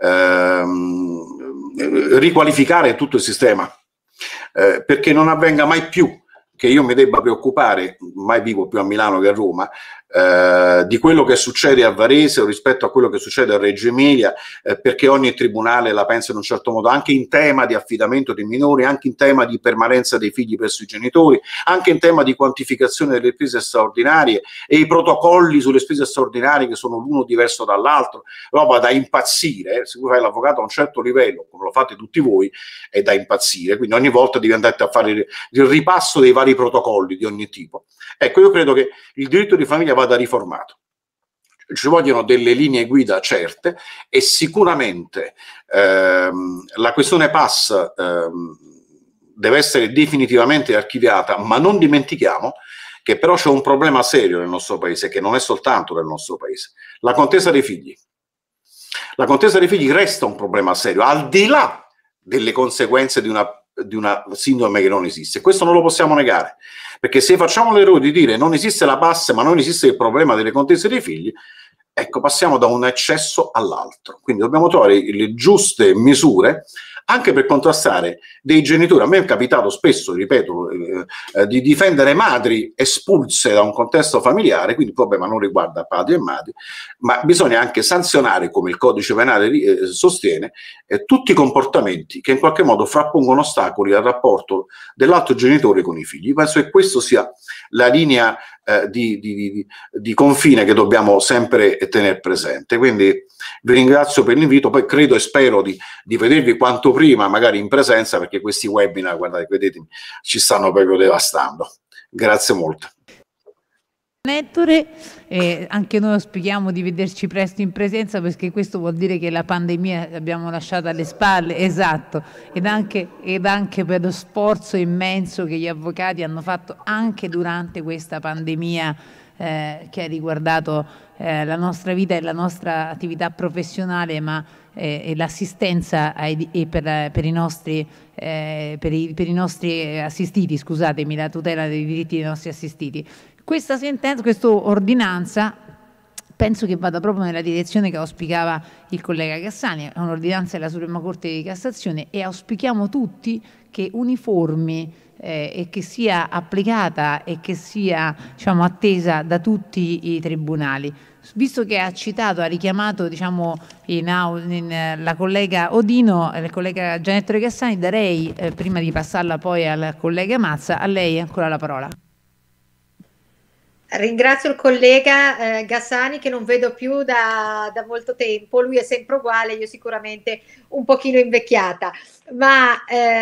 riqualificare tutto il sistema, perché non avvenga mai più che io mi debba preoccupare, mai vivo più a Milano che a Roma, di quello che succede a Varese o rispetto a quello che succede a Reggio Emilia, perché ogni tribunale la pensa in un certo modo, anche in tema di affidamento dei minori, anche in tema di permanenza dei figli presso i genitori, anche in tema di quantificazione delle spese straordinarie e i protocolli sulle spese straordinarie che sono l'uno diverso dall'altro, roba da impazzire. Se voi fai l'avvocato a un certo livello, come lo fate tutti voi, è da impazzire, quindi ogni volta devi andare a fare il ripasso dei vari protocolli di ogni tipo. Ecco, io credo che il diritto di famiglia vada riformato. Ci vogliono delle linee guida certe e sicuramente la questione PAS deve essere definitivamente archiviata, ma non dimentichiamo che però c'è un problema serio nel nostro paese, che non è soltanto nel nostro paese, la contesa dei figli. La contesa dei figli resta un problema serio, al di là delle conseguenze di una sindrome che non esiste. Questo non lo possiamo negare, perché se facciamo l'errore di dire non esiste la PAS ma non esiste il problema delle contese dei figli, ecco, passiamo da un eccesso all'altro. Quindi dobbiamo trovare le giuste misure anche per contrastare dei genitori. A me è capitato spesso, ripeto, di difendere madri espulse da un contesto familiare, quindi il problema non riguarda padri e madri, ma bisogna anche sanzionare, come il codice penale sostiene, tutti i comportamenti che in qualche modo frappongono ostacoli al rapporto dell'altro genitore con i figli. Penso che questa sia la linea di confine che dobbiamo sempre tenere presente. Quindi vi ringrazio per l'invito, poi credo e spero di vedervi quanto prima, magari in presenza, perché questi webinar, guardate, vedete, ci stanno proprio devastando. Grazie molto. Anche noi auspichiamo di vederci presto in presenza, perché questo vuol dire che la pandemia l'abbiamo lasciata alle spalle, esatto, ed anche per lo sforzo immenso che gli avvocati hanno fatto anche durante questa pandemia che ha riguardato la nostra vita e la nostra attività professionale, ma e l'assistenza per i nostri assistiti, scusatemi, la tutela dei diritti dei nostri assistiti. Questa sentenza, questa ordinanza, penso che vada proprio nella direzione che auspicava il collega Cassani. È un'ordinanza della Suprema Corte di Cassazione e auspichiamo tutti che uniformi e che sia applicata e che sia, diciamo, attesa da tutti i tribunali. Visto che ha richiamato, diciamo, la collega Odino, il collega Gianettore Cassani, darei, prima di passarla poi al collega Mazza, a lei ancora la parola. Ringrazio il collega Gassani, che non vedo più da molto tempo. Lui è sempre uguale, io sicuramente un pochino invecchiata, ma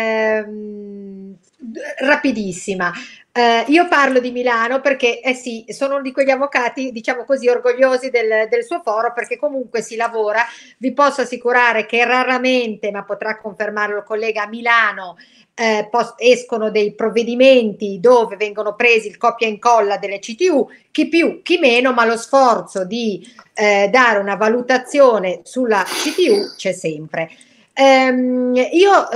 rapidissima. Io parlo di Milano perché sì, sono di quegli avvocati, diciamo così, orgogliosi del suo foro, perché comunque si lavora. Vi posso assicurare che raramente, ma potrà confermarlo il collega, a Milano escono dei provvedimenti dove vengono presi il copia e incolla delle CTU, chi più chi meno, ma lo sforzo di dare una valutazione sulla CTU c'è sempre. Io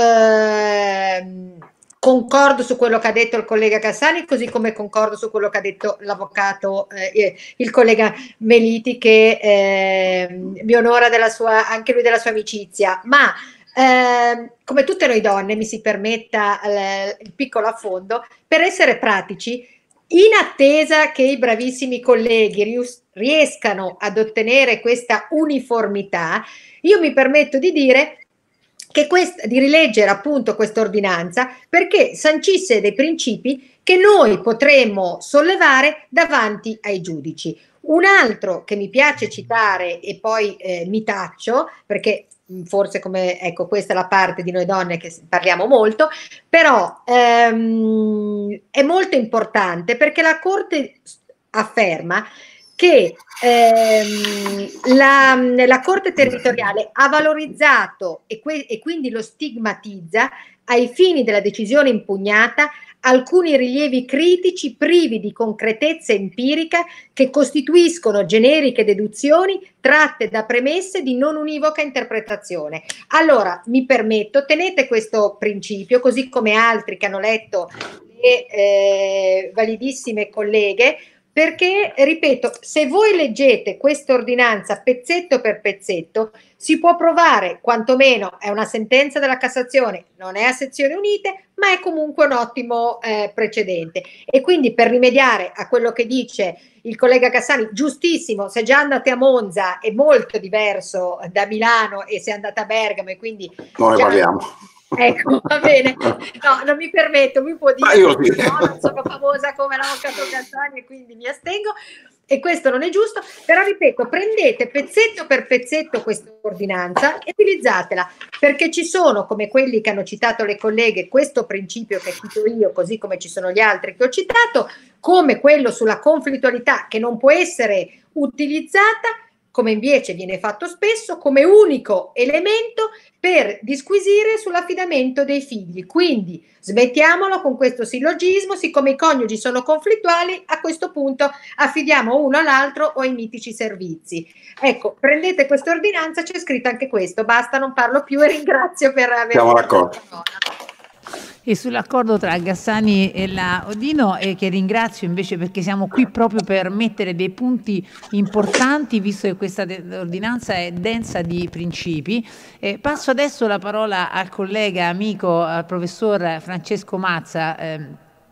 concordo su quello che ha detto il collega Cassani, così come concordo su quello che ha detto l'avvocato, il collega Meliti, che mi onora anche lui della sua amicizia, ma come tutte noi donne, mi si permetta il piccolo affondo, per essere pratici, in attesa che i bravissimi colleghi riescano ad ottenere questa uniformità, io mi permetto di dire di rileggere appunto questa ordinanza, perché sancisse dei principi che noi potremmo sollevare davanti ai giudici. Un altro che mi piace citare, e poi mi taccio, perché forse ecco, questa è la parte di noi donne che parliamo molto, però è molto importante, perché la Corte afferma che la Corte territoriale ha valorizzato e quindi lo stigmatizza ai fini della decisione impugnata alcuni rilievi critici privi di concretezza empirica che costituiscono generiche deduzioni tratte da premesse di non univoca interpretazione. Allora, mi permetto, tenete questo principio, così come altri che hanno letto le validissime colleghe, perché, ripeto, se voi leggete questa ordinanza pezzetto per pezzetto, si può provare, quantomeno è una sentenza della Cassazione, non è a sezioni unite, ma è comunque un ottimo precedente. E quindi, per rimediare a quello che dice il collega Cassani, giustissimo, se già andate a Monza è molto diverso da Milano, e se andate a Bergamo, e quindi non ne parliamo. Ecco, va bene, no, non mi permetto, mi può dire, no, non sono famosa come l'avvocato Cassani e quindi mi astengo, e questo non è giusto, però ripeto, prendete pezzetto per pezzetto questa ordinanza e utilizzatela, perché ci sono, come quelli che hanno citato le colleghe, questo principio che cito io, così come ci sono gli altri che ho citato, come quello sulla conflittualità, che non può essere utilizzata, come invece viene fatto spesso, come unico elemento per disquisire sull'affidamento dei figli. Quindi smettiamolo con questo sillogismo: siccome i coniugi sono conflittuali, a questo punto affidiamo uno all'altro o ai mitici servizi. Ecco, prendete questa ordinanza, c'è scritto anche questo, basta, non parlo più, e ringrazio per aver Siamo d'accordo. E sull'accordo tra Gassani e la Odino, che ringrazio invece, perché siamo qui proprio per mettere dei punti importanti, visto che questa ordinanza è densa di principi. Passo adesso la parola al collega amico, al professor Francesco Mazza,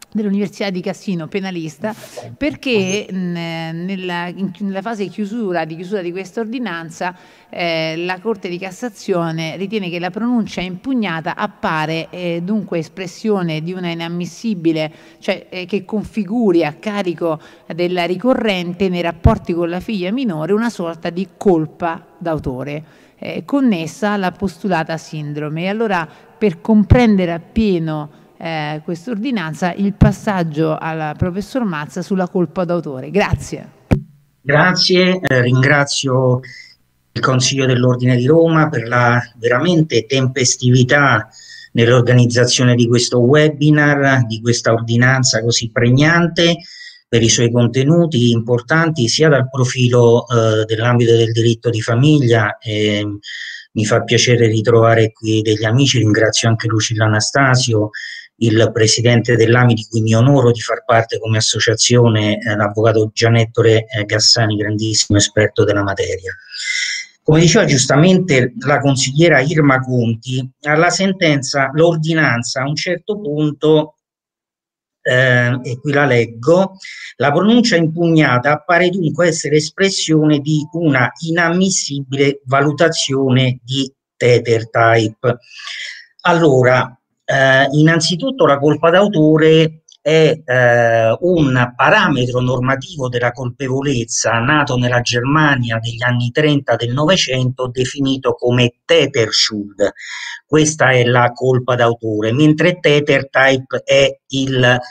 dell'Università di Cassino, penalista, perché nella fase di chiusura di questa ordinanza la Corte di Cassazione ritiene che la pronuncia impugnata appare dunque espressione di una inammissibile, cioè che configuri a carico della ricorrente nei rapporti con la figlia minore una sorta di colpa d'autore connessa alla postulata sindrome. E allora, per comprendere appieno questa ordinanza, il passaggio al professor Mazza sulla colpa d'autore. Grazie. Grazie, ringrazio il Consiglio dell'Ordine di Roma per la veramente tempestività nell'organizzazione di questo webinar, di questa ordinanza così pregnante, per i suoi contenuti importanti sia dal profilo dell'ambito del diritto di famiglia. Mi fa piacere ritrovare qui degli amici, ringrazio anche Lucilla Anastasio, il presidente dell'AMI, di cui mi onoro di far parte come associazione, l'avvocato Gianettore Gassani, grandissimo esperto della materia. Come diceva giustamente la consigliera Irma Conti, alla sentenza, l'ordinanza a un certo punto, e qui la leggo, la pronuncia impugnata appare dunque essere espressione di una inammissibile valutazione di tether type. Allora, innanzitutto la colpa d'autore è un parametro normativo della colpevolezza nato nella Germania degli anni 30 del Novecento, definito come Täterschuld. Questa è la colpa d'autore, mentre tether type è il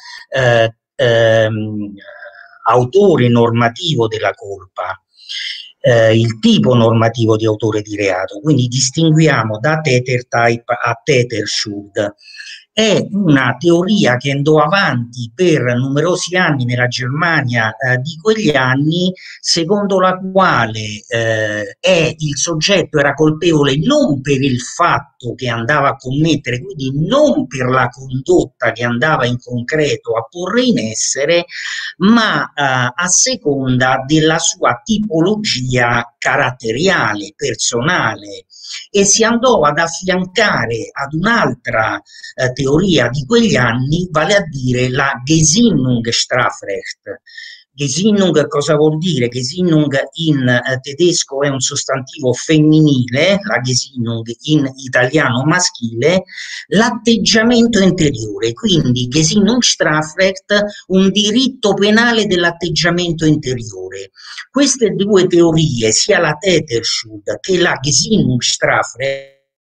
autore normativo della colpa, il tipo normativo di autore di reato. Quindi distinguiamo da tether type a Täterschuld. È una teoria che andò avanti per numerosi anni nella Germania di quegli anni, secondo la quale il soggetto era colpevole non per il fatto che andava a commettere, quindi non per la condotta che andava in concreto a porre in essere, ma a seconda della sua tipologia caratteriale, personale, e si andò ad affiancare ad un'altra teoria di quegli anni, vale a dire la Gesinnungsstrafrecht. Gesinnung cosa vuol dire? Gesinnung in tedesco è un sostantivo femminile, la Gesinnung in italiano maschile, l'atteggiamento interiore, quindi Gesinnungsstrafrecht, un diritto penale dell'atteggiamento interiore. Queste due teorie, sia la Täterschuld che la Gesinnungsstrafrecht,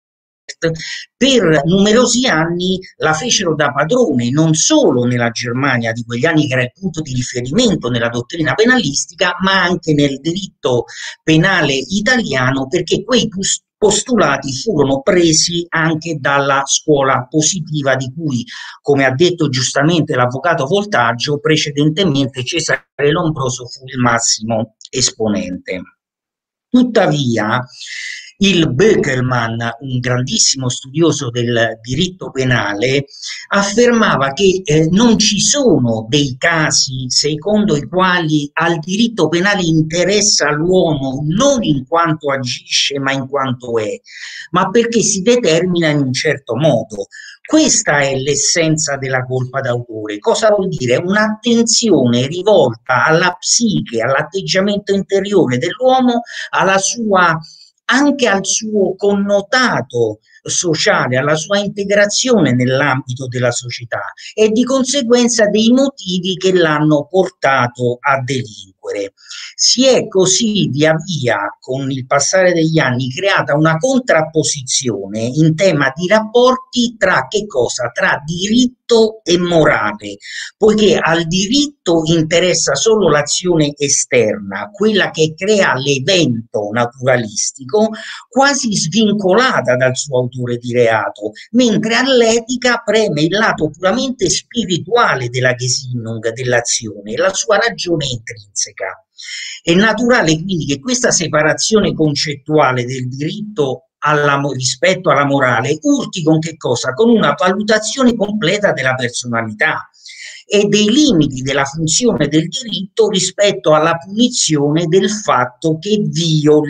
per numerosi anni la fecero da padrone, non solo nella Germania di quegli anni, che era il punto di riferimento nella dottrina penalistica, ma anche nel diritto penale italiano, perché quei postulati furono presi anche dalla scuola positiva, di cui, come ha detto giustamente l'avvocato Voltaggio, precedentemente Cesare Lombroso fu il massimo esponente. Tuttavia, il Böckelmann, un grandissimo studioso del diritto penale, affermava che non ci sono dei casi secondo i quali al diritto penale interessa l'uomo non in quanto agisce ma in quanto è, ma perché si determina in un certo modo. Questa è l'essenza della colpa d'autore. Cosa vuol dire? Un'attenzione rivolta alla psiche, all'atteggiamento interiore dell'uomo, alla sua, anche al suo connotato sociale, alla sua integrazione nell'ambito della società e di conseguenza dei motivi che l'hanno portato a delinquere. Si è così via via, con il passare degli anni, creata una contrapposizione in tema di rapporti tra che cosa? Tra diritto e morale, poiché al diritto interessa solo l'azione esterna, quella che crea l'evento naturalistico, quasi svincolata dal suo autore di reato, mentre all'etica preme il lato puramente spirituale della Gesinnung, dell'azione, la sua ragione intrinseca. È naturale quindi che questa separazione concettuale del diritto rispetto alla morale urti con che cosa? Con una valutazione completa della personalità e dei limiti della funzione del diritto rispetto alla punizione del fatto che violi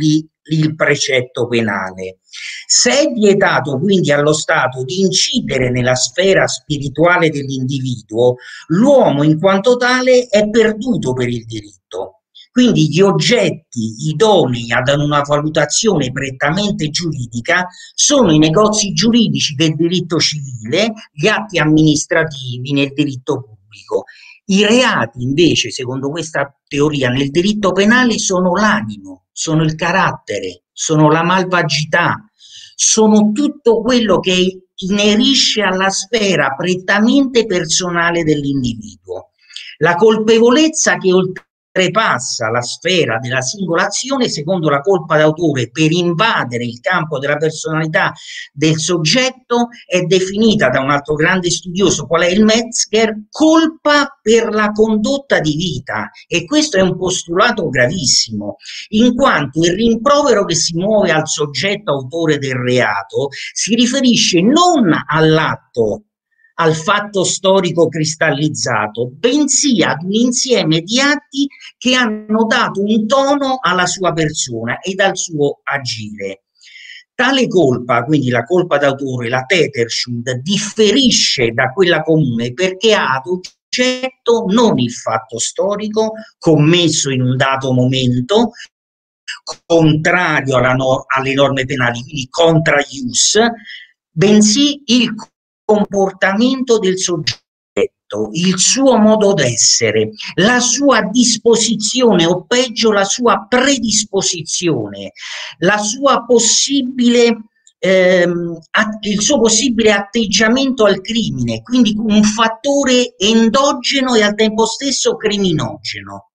il precetto penale. Se è vietato quindi allo Stato di incidere nella sfera spirituale dell'individuo, l'uomo in quanto tale è perduto per il diritto. Quindi gli oggetti idonei ad una valutazione prettamente giuridica sono i negozi giuridici del diritto civile, gli atti amministrativi nel diritto pubblico. I reati invece, secondo questa teoria, nel diritto penale sono l'animo, sono il carattere, sono la malvagità, sono tutto quello che inerisce alla sfera prettamente personale dell'individuo. La colpevolezza che oltrepassa la sfera della singola azione, secondo la colpa d'autore, per invadere il campo della personalità del soggetto, è definita da un altro grande studioso, qual è il Metzger, colpa per la condotta di vita. E questo è un postulato gravissimo, in quanto il rimprovero che si muove al soggetto autore del reato si riferisce non all'atto, al fatto storico cristallizzato, bensì ad un insieme di atti che hanno dato un tono alla sua persona ed al suo agire. Tale colpa, quindi la colpa d'autore, la Täterschuld, differisce da quella comune perché ha ad oggetto non il fatto storico commesso in un dato momento, contrario alle norme penali, quindi contra ius, bensì il comportamento del soggetto, il suo modo d'essere, la sua disposizione o peggio la sua predisposizione, la sua possibile il suo possibile atteggiamento al crimine, quindi un fattore endogeno e al tempo stesso criminogeno.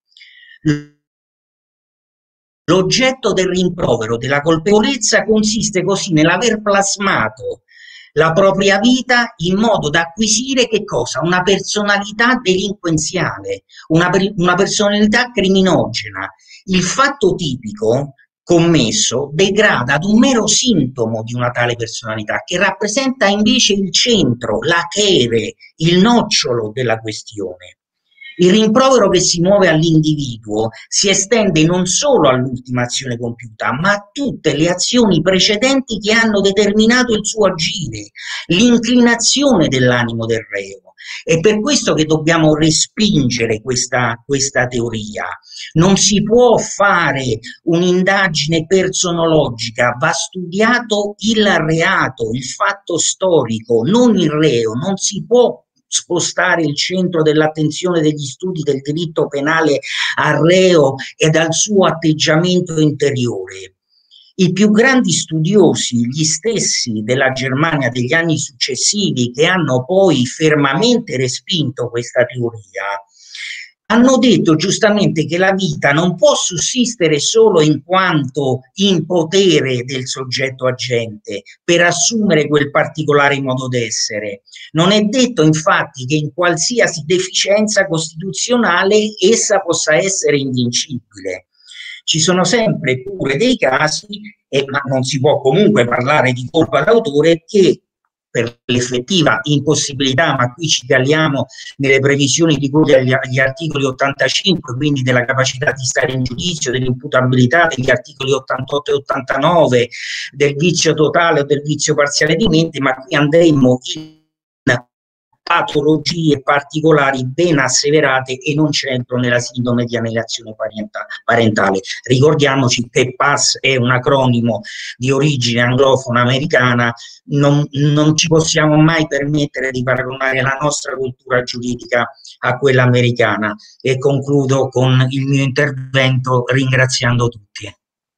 L'oggetto del rimprovero, della colpevolezza, consiste così nell'aver plasmato la propria vita in modo da acquisire che cosa? Una personalità delinquenziale, una personalità criminogena. Il fatto tipico commesso degrada ad un mero sintomo di una tale personalità, che rappresenta invece il centro, la chele, il nocciolo della questione. Il rimprovero che si muove all'individuo si estende non solo all'ultima azione compiuta, ma a tutte le azioni precedenti che hanno determinato il suo agire, l'inclinazione dell'animo del reo. È per questo che dobbiamo respingere questa teoria. Non si può fare un'indagine personologica, va studiato il reato, il fatto storico, non il reo. Non si può spostare il centro dell'attenzione degli studi del diritto penale al reo e al suo atteggiamento interiore. I più grandi studiosi, gli stessi della Germania degli anni successivi, che hanno poi fermamente respinto questa teoria, hanno detto giustamente che la vita non può sussistere solo in quanto in potere del soggetto agente per assumere quel particolare modo d'essere. Non è detto infatti che in qualsiasi deficienza costituzionale essa possa essere invincibile. Ci sono sempre pure dei casi, ma non si può comunque parlare di colpa d'autore, che per l'effettiva impossibilità, ma qui ci caliamo nelle previsioni di cui agli articoli 85, quindi della capacità di stare in giudizio, dell'imputabilità degli articoli 88 e 89, del vizio totale o del vizio parziale di mente, ma qui andremo in patologie particolari ben asseverate e non c'entro nella sindrome di alienazione parentale. Ricordiamoci che PAS è un acronimo di origine anglofona americana, non ci possiamo mai permettere di paragonare la nostra cultura giuridica a quella americana, e concludo con il mio intervento ringraziando tutti.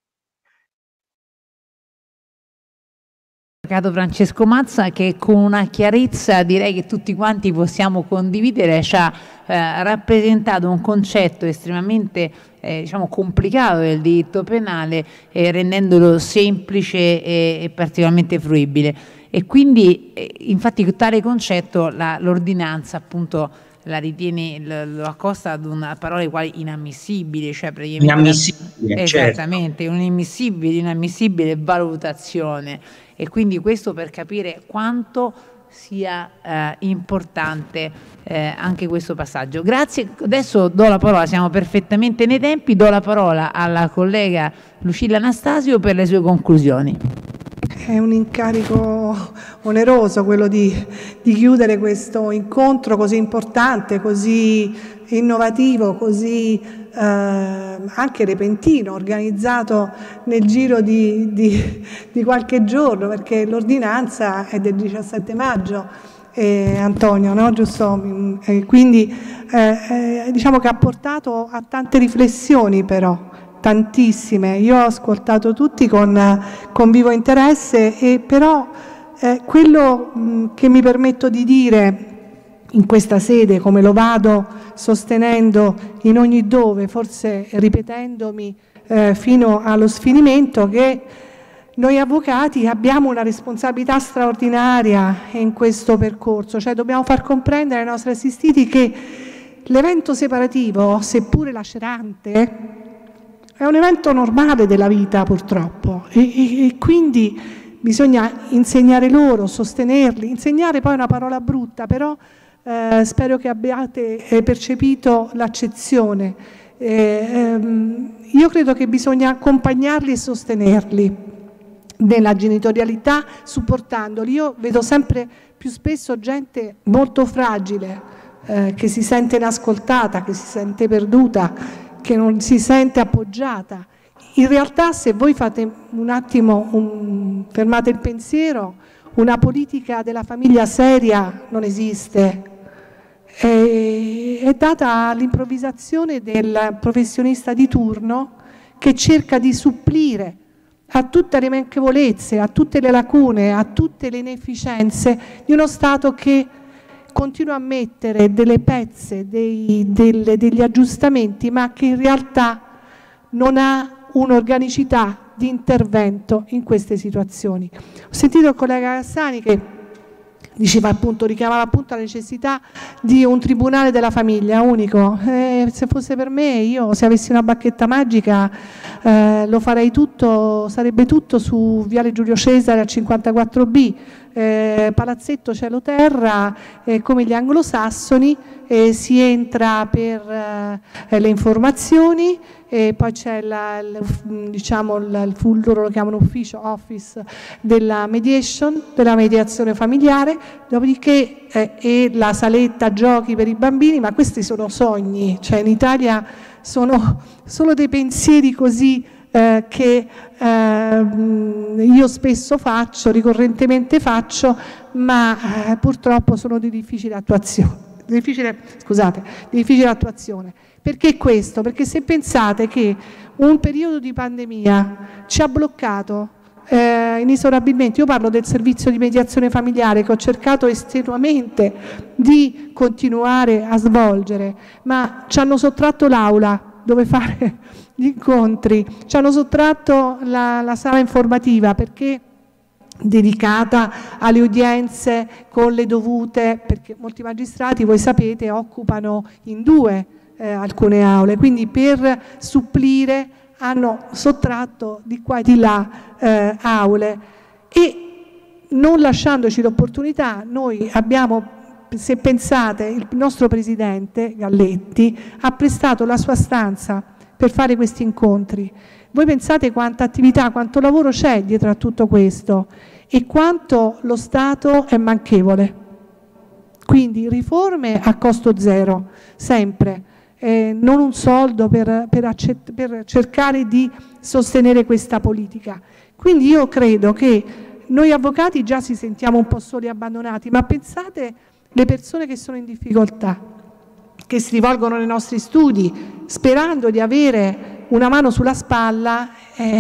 Francesco Mazza, che con una chiarezza direi che tutti quanti possiamo condividere ci ha rappresentato un concetto estremamente diciamo complicato del diritto penale, rendendolo semplice e particolarmente fruibile. E quindi infatti tale concetto l'ordinanza appunto la ritiene, lo accosta ad una parola quali inammissibile, cioè praticamente inammissibile, esattamente, certo. Un'inammissibile valutazione. E quindi questo per capire quanto sia importante anche questo passaggio. Grazie, adesso do la parola, siamo perfettamente nei tempi, do la parola alla collega Lucilla Anastasio per le sue conclusioni. È un incarico oneroso quello di chiudere questo incontro così importante, così innovativo, così anche repentino, organizzato nel giro di qualche giorno, perché l'ordinanza è del 17 maggio, Antonio, no? Giusto? Quindi diciamo che ha portato a tante riflessioni, però tantissime. Io ho ascoltato tutti con vivo interesse, e però quello che mi permetto di dire in questa sede, come lo vado sostenendo in ogni dove, forse ripetendomi fino allo sfinimento, che noi avvocati abbiamo una responsabilità straordinaria in questo percorso, cioè dobbiamo far comprendere ai nostri assistiti che l'evento separativo, seppure lacerante, è un evento normale della vita, purtroppo, e quindi bisogna insegnare loro, sostenerli. Insegnare poi è una parola brutta, però spero che abbiate percepito l'accezione. Io credo che bisogna accompagnarli e sostenerli nella genitorialità, supportandoli. Io vedo sempre più spesso gente molto fragile, che si sente inascoltata, che si sente perduta, che non si sente appoggiata. In realtà, se voi fate un attimo, fermate il pensiero, una politica della famiglia seria non esiste, è data all'improvvisazione del professionista di turno che cerca di supplire a tutte le manchevolezze, a tutte le lacune, a tutte le inefficienze di uno Stato che continua a mettere delle pezze, degli aggiustamenti, ma che in realtà non ha un'organicità di intervento in queste situazioni. Ho sentito il collega Cassani che diceva appunto, richiamava appunto la necessità di un tribunale della famiglia unico. Se fosse per me, io se avessi una bacchetta magica lo farei tutto, sarebbe tutto su Viale Giulio Cesare al 54B, palazzetto cielo terra, come gli anglosassoni, si entra per le informazioni, e poi c'è diciamo loro lo chiamano office della mediazione familiare, dopodiché e la saletta giochi per i bambini, ma questi sono sogni, cioè in Italia sono solo dei pensieri così che io spesso faccio, ricorrentemente faccio, ma purtroppo sono di difficile attuazione. Difficile attuazione. Perché questo? Perché se pensate che un periodo di pandemia ci ha bloccato inesorabilmente, io parlo del servizio di mediazione familiare che ho cercato estenuamente di continuare a svolgere, ma ci hanno sottratto l'aula dove fare gli incontri, ci hanno sottratto la sala informativa perché dedicata alle udienze con le dovute, perché molti magistrati, voi sapete, occupano in due alcune aule, quindi per supplire hanno sottratto di qua e di là aule, e non lasciandoci l'opportunità noi abbiamo, se pensate, il nostro presidente Galletti ha prestato la sua stanza per fare questi incontri. Voi pensate quanta attività, quanto lavoro c'è dietro a tutto questo e quanto lo Stato è manchevole. Quindi riforme a costo zero, sempre, non un soldo per cercare di sostenere questa politica. Quindi io credo che noi avvocati già ci sentiamo un po' soli e abbandonati, ma pensate le persone che sono in difficoltà, che si rivolgono nei nostri studi sperando di avere una mano sulla spalla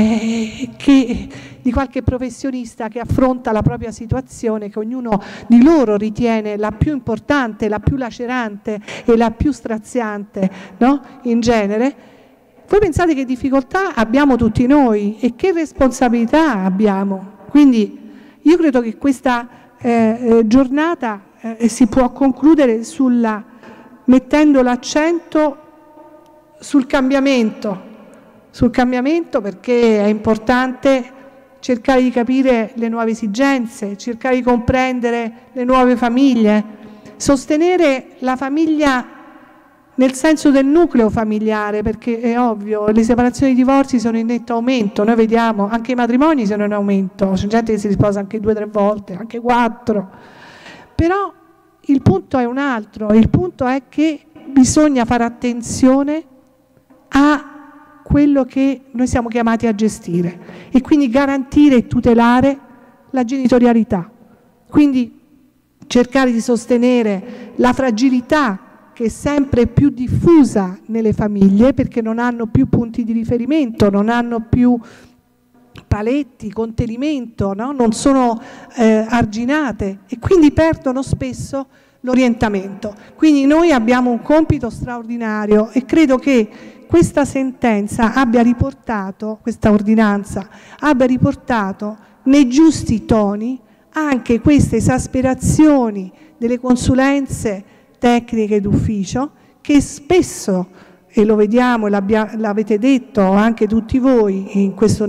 di qualche professionista che affronta la propria situazione, che ognuno di loro ritiene la più importante, la più lacerante e la più straziante, no? In genere. Voi pensate che difficoltà abbiamo tutti noi e che responsabilità abbiamo? Quindi io credo che questa giornata si può concludere mettendo l'accento sul cambiamento, perché è importante cercare di capire le nuove esigenze, cercare di comprendere le nuove famiglie, sostenere la famiglia nel senso del nucleo familiare, perché è ovvio, le separazioni e i divorzi sono in netto aumento, noi vediamo, anche i matrimoni sono in aumento, c'è gente che si sposa anche 2 o 3 volte, anche 4, però il punto è un altro, il punto è che bisogna fare attenzione a quello che noi siamo chiamati a gestire e quindi garantire e tutelare la genitorialità, quindi cercare di sostenere la fragilità che è sempre più diffusa nelle famiglie perché non hanno più punti di riferimento, non hanno più paletti, contenimento, no? Non sono arginate e quindi perdono spesso l'orientamento. Quindi noi abbiamo un compito straordinario e credo che questa sentenza abbia riportato, questa ordinanza abbia riportato nei giusti toni anche queste esasperazioni delle consulenze tecniche d'ufficio che spesso, e lo vediamo e l'avete detto anche tutti voi in questo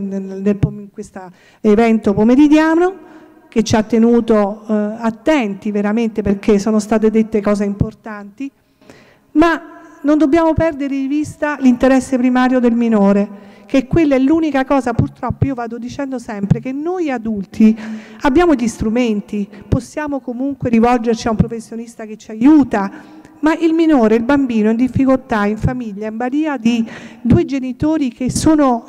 evento pomeridiano, che ci ha tenuto attenti veramente perché sono state dette cose importanti, ma non dobbiamo perdere di vista l'interesse primario del minore, che quella è l'unica cosa, purtroppo io vado dicendo sempre che noi adulti abbiamo gli strumenti, possiamo comunque rivolgerci a un professionista che ci aiuta, ma il minore, il bambino in difficoltà, in famiglia, in balia di 2 genitori che sono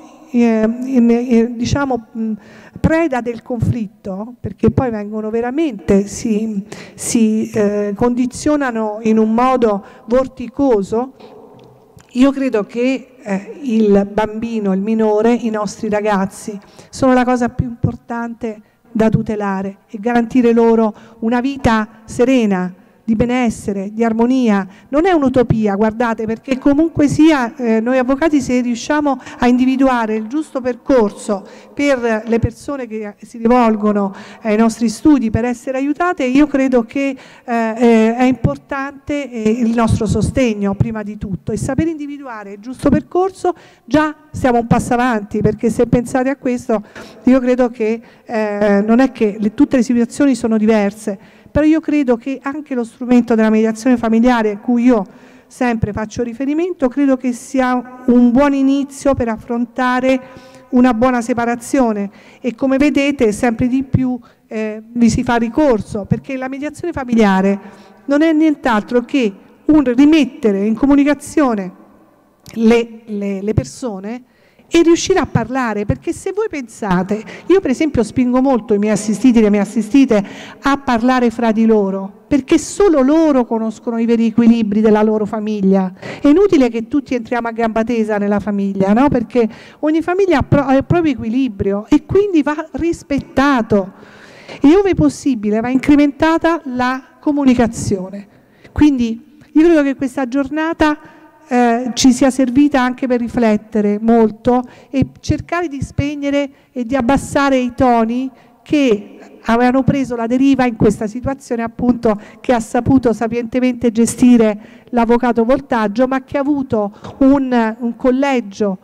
diciamo preda del conflitto, perché poi vengono veramente, si condizionano in un modo vorticoso. Io credo che il bambino, il minore, i nostri ragazzi sono la cosa più importante da tutelare e garantire loro una vita serena, di benessere, di armonia. Non è un'utopia, guardate, perché comunque sia noi avvocati, se riusciamo a individuare il giusto percorso per le persone che si rivolgono ai nostri studi per essere aiutate, io credo che è importante il nostro sostegno prima di tutto, e saper individuare il giusto percorso già siamo un passo avanti, perché se pensate a questo io credo che non è che tutte le situazioni sono diverse, però io credo che anche lo strumento della mediazione familiare, a cui io sempre faccio riferimento, credo che sia un buon inizio per affrontare una buona separazione, e come vedete sempre di più vi si fa ricorso, perché la mediazione familiare non è nient'altro che un rimettere in comunicazione le persone e riuscire a parlare, perché se voi pensate, io per esempio spingo molto i miei assistiti e le mie assistite a parlare fra di loro, perché solo loro conoscono i veri equilibri della loro famiglia. È inutile che tutti entriamo a gamba tesa nella famiglia, no? Perché ogni famiglia ha il proprio equilibrio e quindi va rispettato, e ove possibile va incrementata la comunicazione. Quindi io credo che questa giornata ci sia servita anche per riflettere molto e cercare di spegnere e di abbassare i toni che avevano preso la deriva in questa situazione, appunto, che ha saputo sapientemente gestire l'avvocato Voltaggio, ma che ha avuto un collegio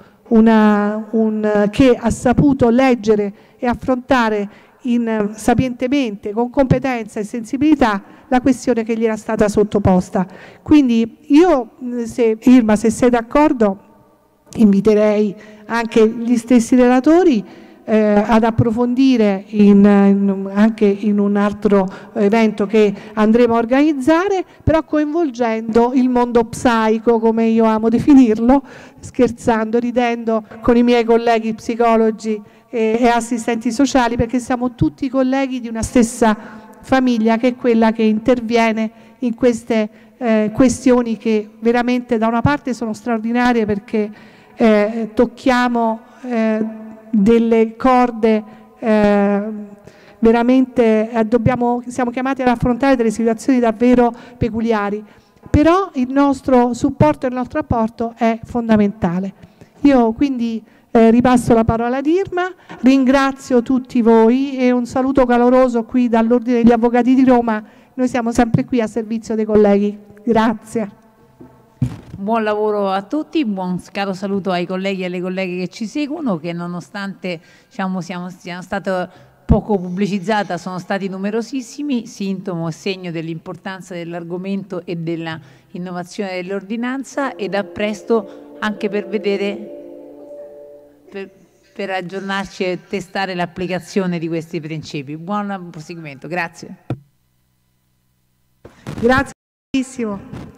che ha saputo leggere e affrontare sapientemente, con competenza e sensibilità, la questione che gli era stata sottoposta. Quindi io, Irma, se sei d'accordo, inviterei anche gli stessi relatori ad approfondire anche in un altro evento che andremo a organizzare, però coinvolgendo il mondo psaico, come io amo definirlo, scherzando, ridendo con i miei colleghi psicologi e assistenti sociali, perché siamo tutti colleghi di una stessa famiglia, che è quella che interviene in queste questioni che veramente da una parte sono straordinarie, perché tocchiamo delle corde veramente, siamo chiamati ad affrontare delle situazioni davvero peculiari, però il nostro supporto e il nostro apporto è fondamentale. Io quindi ripasso la parola ad Irma, ringrazio tutti voi e un saluto caloroso qui dall'Ordine degli Avvocati di Roma. Noi siamo sempre qui a servizio dei colleghi. Grazie. buon lavoro a tutti, buon caro saluto ai colleghi e alle colleghe che ci seguono, che nonostante diciamo, siano state poco pubblicizzata, sono stati numerosissimi, sintomo e segno dell'importanza dell'argomento e della innovazione dell'ordinanza, ed a presto anche per vedere, per aggiornarci e testare l'applicazione di questi principi. Buon proseguimento, grazie. Grazie.